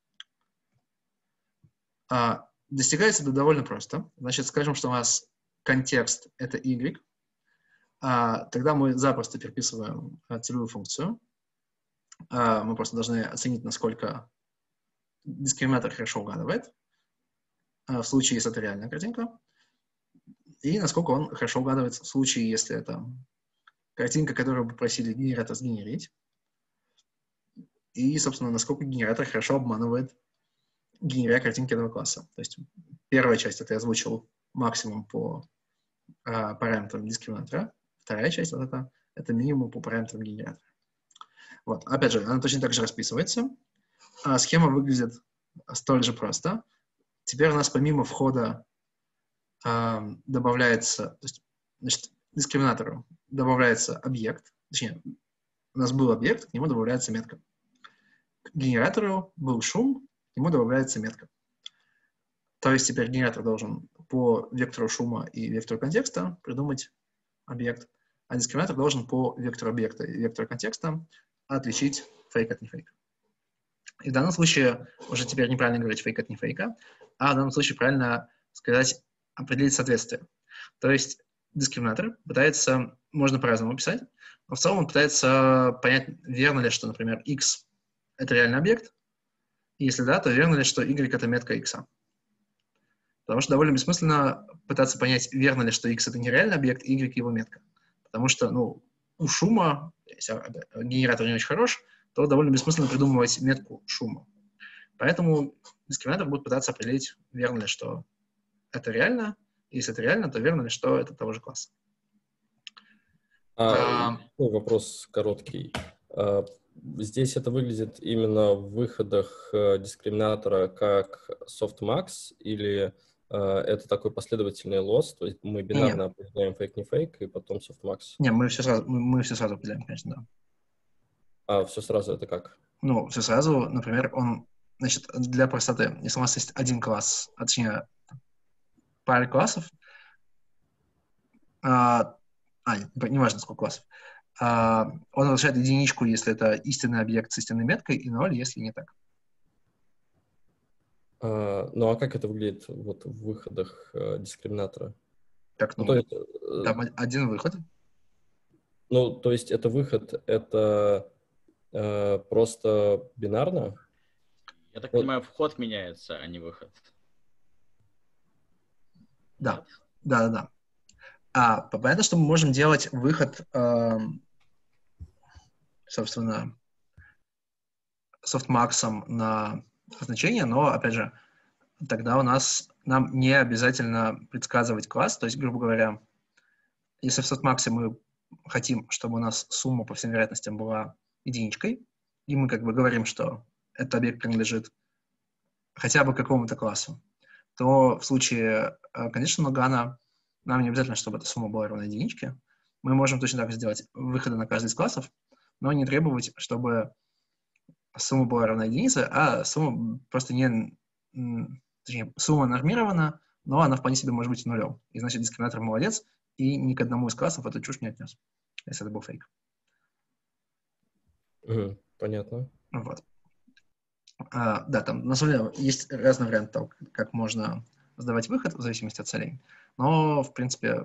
Достигается это довольно просто. Значит, скажем, что у нас контекст — это y. Тогда мы запросто переписываем целевую функцию. Мы просто должны оценить, насколько дискриминатор хорошо угадывает, в случае, если это реальная картинка, и насколько он хорошо угадывает в случае, если это картинка, которую бы просили генератор сгенерить, и, собственно, насколько генератор хорошо обманывает, генеря картинки этого класса. То есть первая часть — это я озвучил максимум по параметрам дискриминатора, вторая часть вот это минимум по параметрам генератора. Вот. Опять же, она точно так же расписывается. Схема выглядит столь же просто. Теперь у нас помимо входа добавляется, то есть, значит, дискриминатору добавляется объект, точнее, у нас был объект, к нему добавляется метка. К генератору был шум, к нему добавляется метка. То есть теперь генератор должен по вектору шума и вектору контекста придумать объект, а дискриминатор должен по вектору объекта и вектору контекста отличить фейк от нефейка. И в данном случае уже теперь неправильно говорить фейк от нефейка, а в данном случае правильно сказать определить соответствие. То есть дискриминатор пытается, можно по-разному писать, но в целом он пытается понять, верно ли, что, например, x — это реальный объект, и если да, то верно ли, что y — это метка x. Потому что довольно бессмысленно пытаться понять, верно ли, что x — это нереальный объект, y — его метка. Потому что, у шума, если генератор не очень хорош, то довольно бессмысленно придумывать метку шума. Поэтому дискриминатор будет пытаться определить, верно ли, что это реально. Если это реально, то верно ли, что это того же класса. Вопрос короткий. Здесь это выглядит именно в выходах дискриминатора как softmax, или это такой последовательный loss, то есть мы бинарно определяем фейк, не фейк, и потом softmax? Не, мы все сразу определяем, конечно, да. А все сразу это как? Все сразу, например, значит, для простоты, если у нас есть один класс, точнее, пара классов, неважно, сколько классов, он возвращает единичку, если это истинный объект с истинной меткой, и 0, если не так. А как это выглядит вот в выходах дискриминатора? Так, то есть, там один выход. То есть это выход, это просто бинарно? Я так понимаю, вход меняется, а не выход. Да. Понятно, что мы можем делать выход, собственно, софтмаксом на значение, но, опять же, тогда нам не обязательно предсказывать класс. То есть, грубо говоря, если в софтмаксе мы хотим, чтобы у нас сумма по всем вероятностям была единичкой, и мы как бы говорим, что этот объект принадлежит хотя бы какому-то классу, то в случае conditional GAN нам не обязательно, чтобы эта сумма была равна единичке. Мы можем точно так же сделать выходы на каждый из классов, но не требовать, чтобы сумма была равна единице, а сумма просто сумма нормирована, но она вполне себе может быть нулем. И значит, дискриминатор молодец, и ни к одному из классов эту чушь не отнес, если это был фейк. Понятно. Вот. Да, там на самом деле есть разные варианты того, как можно сдавать выход в зависимости от целей. Но, в принципе,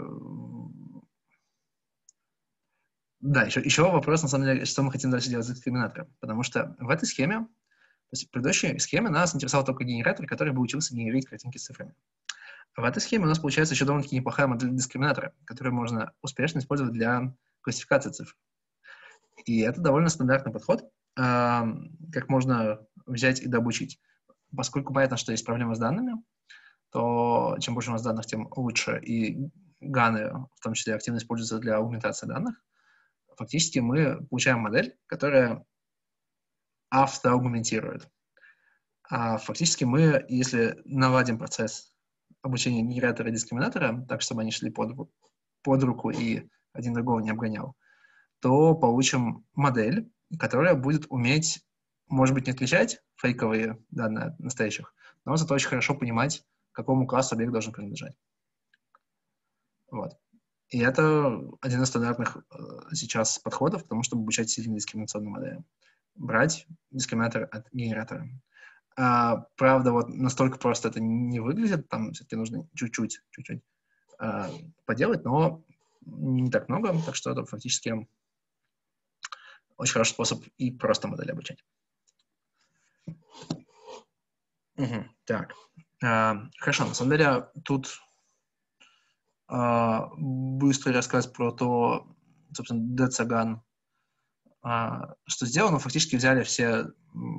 да, еще вопрос, на самом деле, что мы хотим дальше делать с дискриминатором. Потому что в этой схеме, то есть в предыдущей схеме нас интересовал только генератор, который бы учился генерировать картинки с цифрами. А в этой схеме у нас получается еще довольно-таки неплохая модель дискриминатора, которую можно успешно использовать для классификации цифр. И это довольно стандартный подход, как можно взять и дообучить. Поскольку понятно, что есть проблемы с данными, то чем больше у нас данных, тем лучше. И ганы, в том числе, активно используются для аугментации данных. Фактически мы получаем модель, которая автоаугментирует. А фактически мы, если наладим процесс обучения генератора и дискриминатора, так, чтобы они шли под руку и один другого не обгонял, то получим модель, которая будет уметь, может быть, не отличать фейковые данные от настоящих, но зато очень хорошо понимать, какому классу объект должен принадлежать. Вот. И это один из стандартных сейчас подходов к тому, чтобы обучать сильно дискриминационные модели. Брать дискриминатор от генератора. Правда, вот настолько просто это не выглядит, там все-таки нужно чуть-чуть поделать, но не так много, так что это фактически очень хороший способ и просто модели обучать. Так. Хорошо, на самом деле тут быстрый рассказ про то, собственно, Децаган, что сделано. Фактически взяли все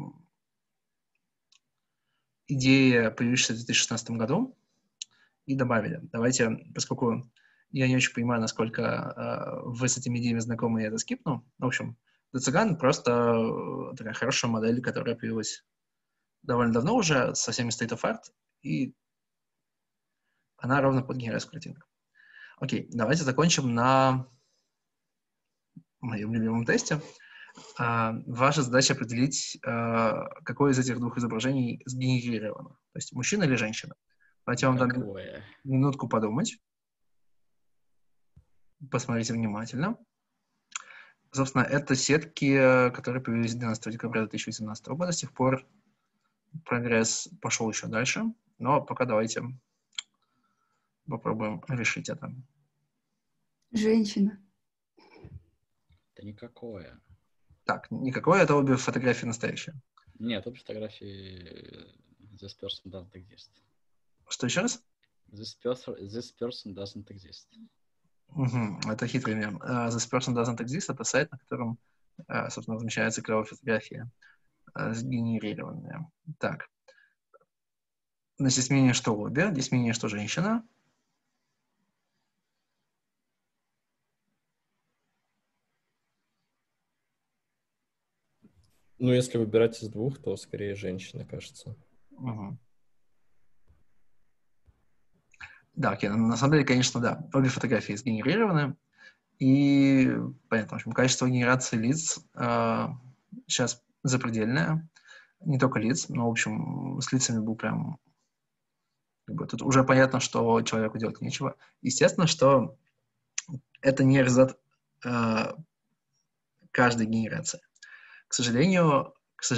идеи, появившиеся в 2016 году, и добавили. Давайте, поскольку я не очень понимаю, насколько вы с этими идеями знакомы, я это скипну. В общем, Децаган просто такая хорошая модель, которая появилась довольно давно уже, со всеми state of art, и она ровно под генерацию картинок. Окей, давайте закончим на моем любимом тесте. Ваша задача определить, какое из этих двух изображений сгенерировано. То есть мужчина или женщина. Давайте я вам дам минутку подумать. Посмотрите внимательно. Собственно, это сетки, которые появились 12 декабря 2018 года. С тех пор прогресс пошел еще дальше. Но пока давайте попробуем решить это. Женщина. Это никакое. Так, никакое, это обе фотографии настоящие. Нет, обе фотографии this person doesn't exist. Что еще раз? This person doesn't exist. Это хитрый мем. This person doesn't exist — это сайт, на котором, собственно, размещаются клевые фотографии, сгенерированные. Так. Значит, есть мнение, что обе, есть мнение, что женщина. Ну, если выбирать из двух, то скорее женщина, кажется. Да, окей. На самом деле, конечно, да. Обе фотографии сгенерированы. И, понятно, в общем, качество генерации лиц сейчас запредельное. Не только лиц, но, в общем, с лицами был прям... Тут уже понятно, что человеку делать нечего. Естественно, что это не результат каждой генерации. К сожалению,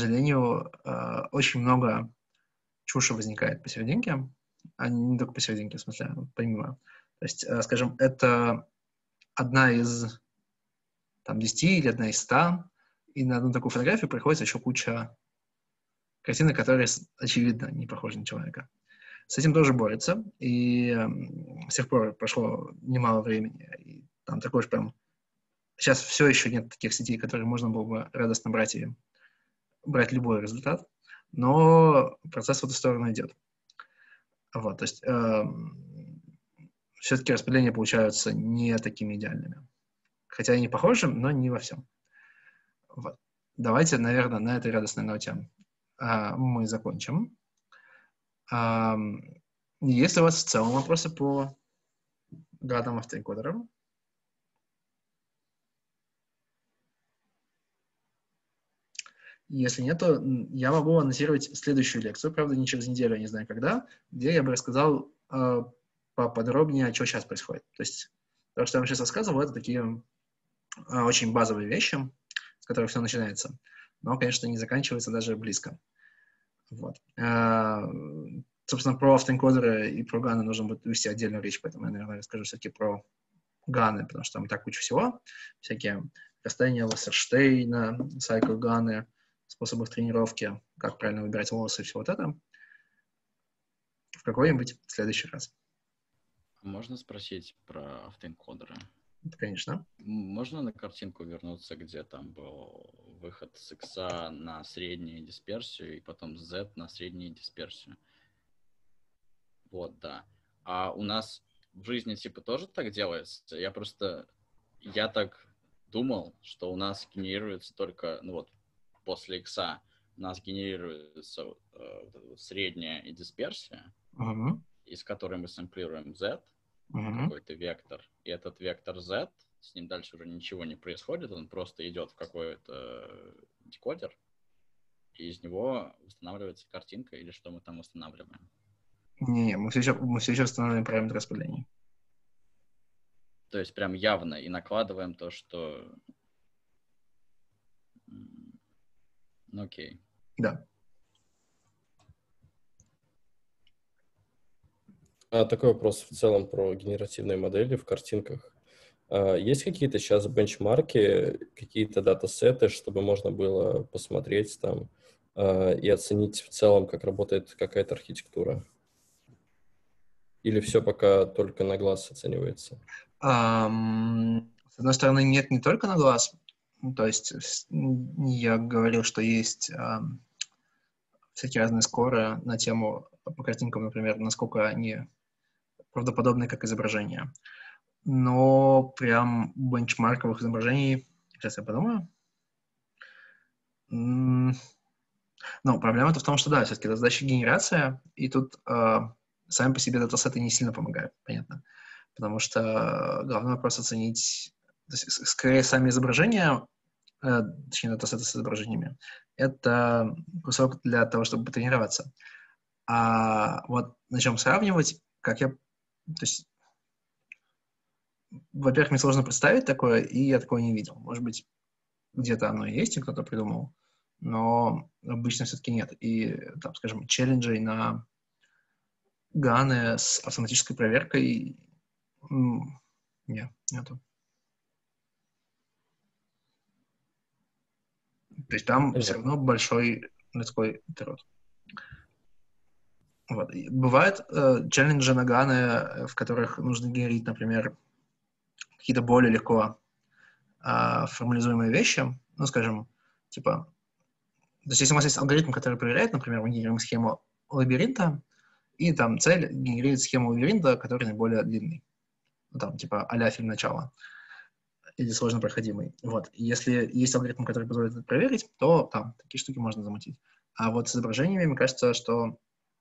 очень много чуши возникает посерединке, а не только посерединке, в смысле, помимо. То есть, скажем, это одна из 10 или одна из 100, и на одну такую фотографию приходится еще куча картинок, которые, очевидно, не похожи на человека. С этим тоже борются, и с тех пор прошло немало времени, и там такой же прям... Сейчас все еще нет таких сетей, которые можно было бы радостно брать и брать любой результат, но процесс в эту сторону идет. Вот, то есть все-таки распределения получаются не такими идеальными. Хотя и не похожи, но не во всем. Вот. Давайте, наверное, на этой радостной ноте мы закончим. Есть ли у вас в целом вопросы по гадам автоэнкодерам? Если нет, то я могу анонсировать следующую лекцию, правда, не через неделю, я не знаю когда, где я бы рассказал поподробнее, что сейчас происходит. То есть то, что я вам сейчас рассказывал, это такие очень базовые вещи, с которых все начинается, но, конечно, не заканчивается даже близко. Вот. Собственно, про автоэнкодеры и про ганы нужно будет вести отдельную речь, поэтому я, наверное, расскажу все-таки про ганы, потому что там так куча всего. Всякие расстояния Лассерштейна, сайкл-ганы, способы тренировки, как правильно выбирать волосы и все вот это в какой-нибудь следующий раз. Можно спросить про автоэнкодеры? Конечно. Можно на картинку вернуться, где там был выход с X на среднюю дисперсию и потом с Z на среднюю дисперсию? Вот, да. А у нас в жизни типа тоже так делается? Я так думал, что у нас генерируется только, после X у нас генерируется средняя и дисперсия, из которой мы сэмплируем Z, какой-то вектор. И этот вектор Z, с ним дальше уже ничего не происходит, он просто идет в какой-то декодер, и из него устанавливается картинка, или что мы там устанавливаем? Не, мы все еще устанавливаем параметр распределения. То есть прям явно и накладываем то, что... Окей. Да. Такой вопрос в целом про генеративные модели в картинках. Есть какие-то сейчас бенчмарки, какие-то датасеты, чтобы можно было посмотреть там, и оценить в целом, как работает какая-то архитектура? Или все пока только на глаз оценивается? С одной стороны, нет, не только на глаз. Ну, то есть я говорил, что есть всякие разные скоры на тему по картинкам, например, насколько они правдоподобны как изображения. Но прям бенчмарковых изображений, сейчас я подумаю. Ну, проблема-то в том, что да, все-таки это задача генерация, и тут сами по себе датасеты не сильно помогают, понятно. Потому что главный вопрос оценить, то есть, скорее сами изображения, точнее датасеты с изображениями, это кусок для того, чтобы потренироваться. А вот на чем сравнивать, то есть, во-первых, мне сложно представить такое, и я такого не видел. Может быть, где-то оно есть, и кто-то придумал, но обычно все-таки нет. И, там, скажем, челленджей на ганы с автоматической проверкой нету. То есть там все равно большой людской интерес. Вот. И бывают челленджи на ганы, в которых нужно генерить, например, какие-то более легко формализуемые вещи. Ну, скажем, типа, то есть если у нас есть алгоритм, который проверяет, например, мы генерируем схему лабиринта, и там цель генерировать схему лабиринта, который наиболее длинный. Ну, там, типа, а-ля фильм «Начало». Или сложно проходимый. Вот. И если есть алгоритм, который позволяет это проверить, то там такие штуки можно замутить. А вот с изображениями, мне кажется, что...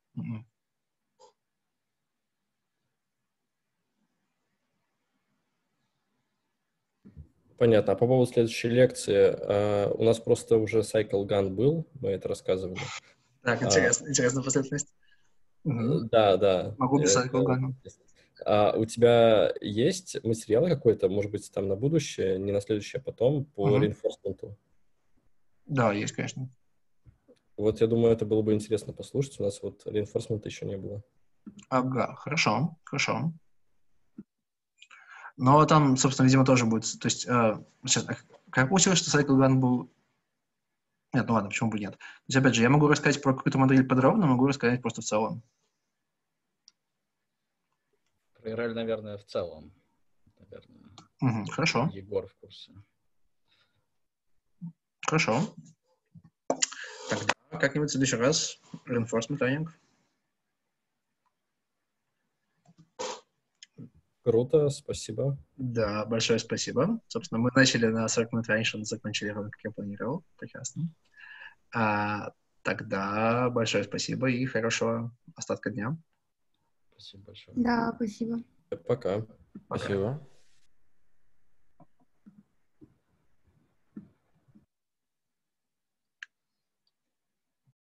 Понятно. А по поводу следующей лекции, у нас просто уже Cycle Gun был, мы это рассказывали. Так, интересная последовательность. Да. Могу без Cycle Gun. У тебя есть материал какой-то, может быть, там на будущее, не на следующее, а потом по реинфорсменту? Да, есть, конечно. Вот я думаю, это было бы интересно послушать. У нас вот реинфорсмента еще не было. Ага, хорошо. Но там, собственно, видимо, тоже будет... То есть, сейчас, как получилось, что Cycle Gun был... Нет, ну ладно, почему бы нет? То есть, опять же, я могу рассказать про какую-то модель подробно, могу рассказать просто в целом. Про RL, наверное, в целом. Наверное. Хорошо. Егор в курсе. Хорошо. Тогда как-нибудь в следующий раз reinforcement learning. Круто, спасибо. Да, большое спасибо. Собственно, мы начали на 40 минут раньше, закончили ровно, как я планировал. Прекрасно. Тогда большое спасибо и хорошего остатка дня. Спасибо большое. Да, спасибо. Пока. Пока. Спасибо.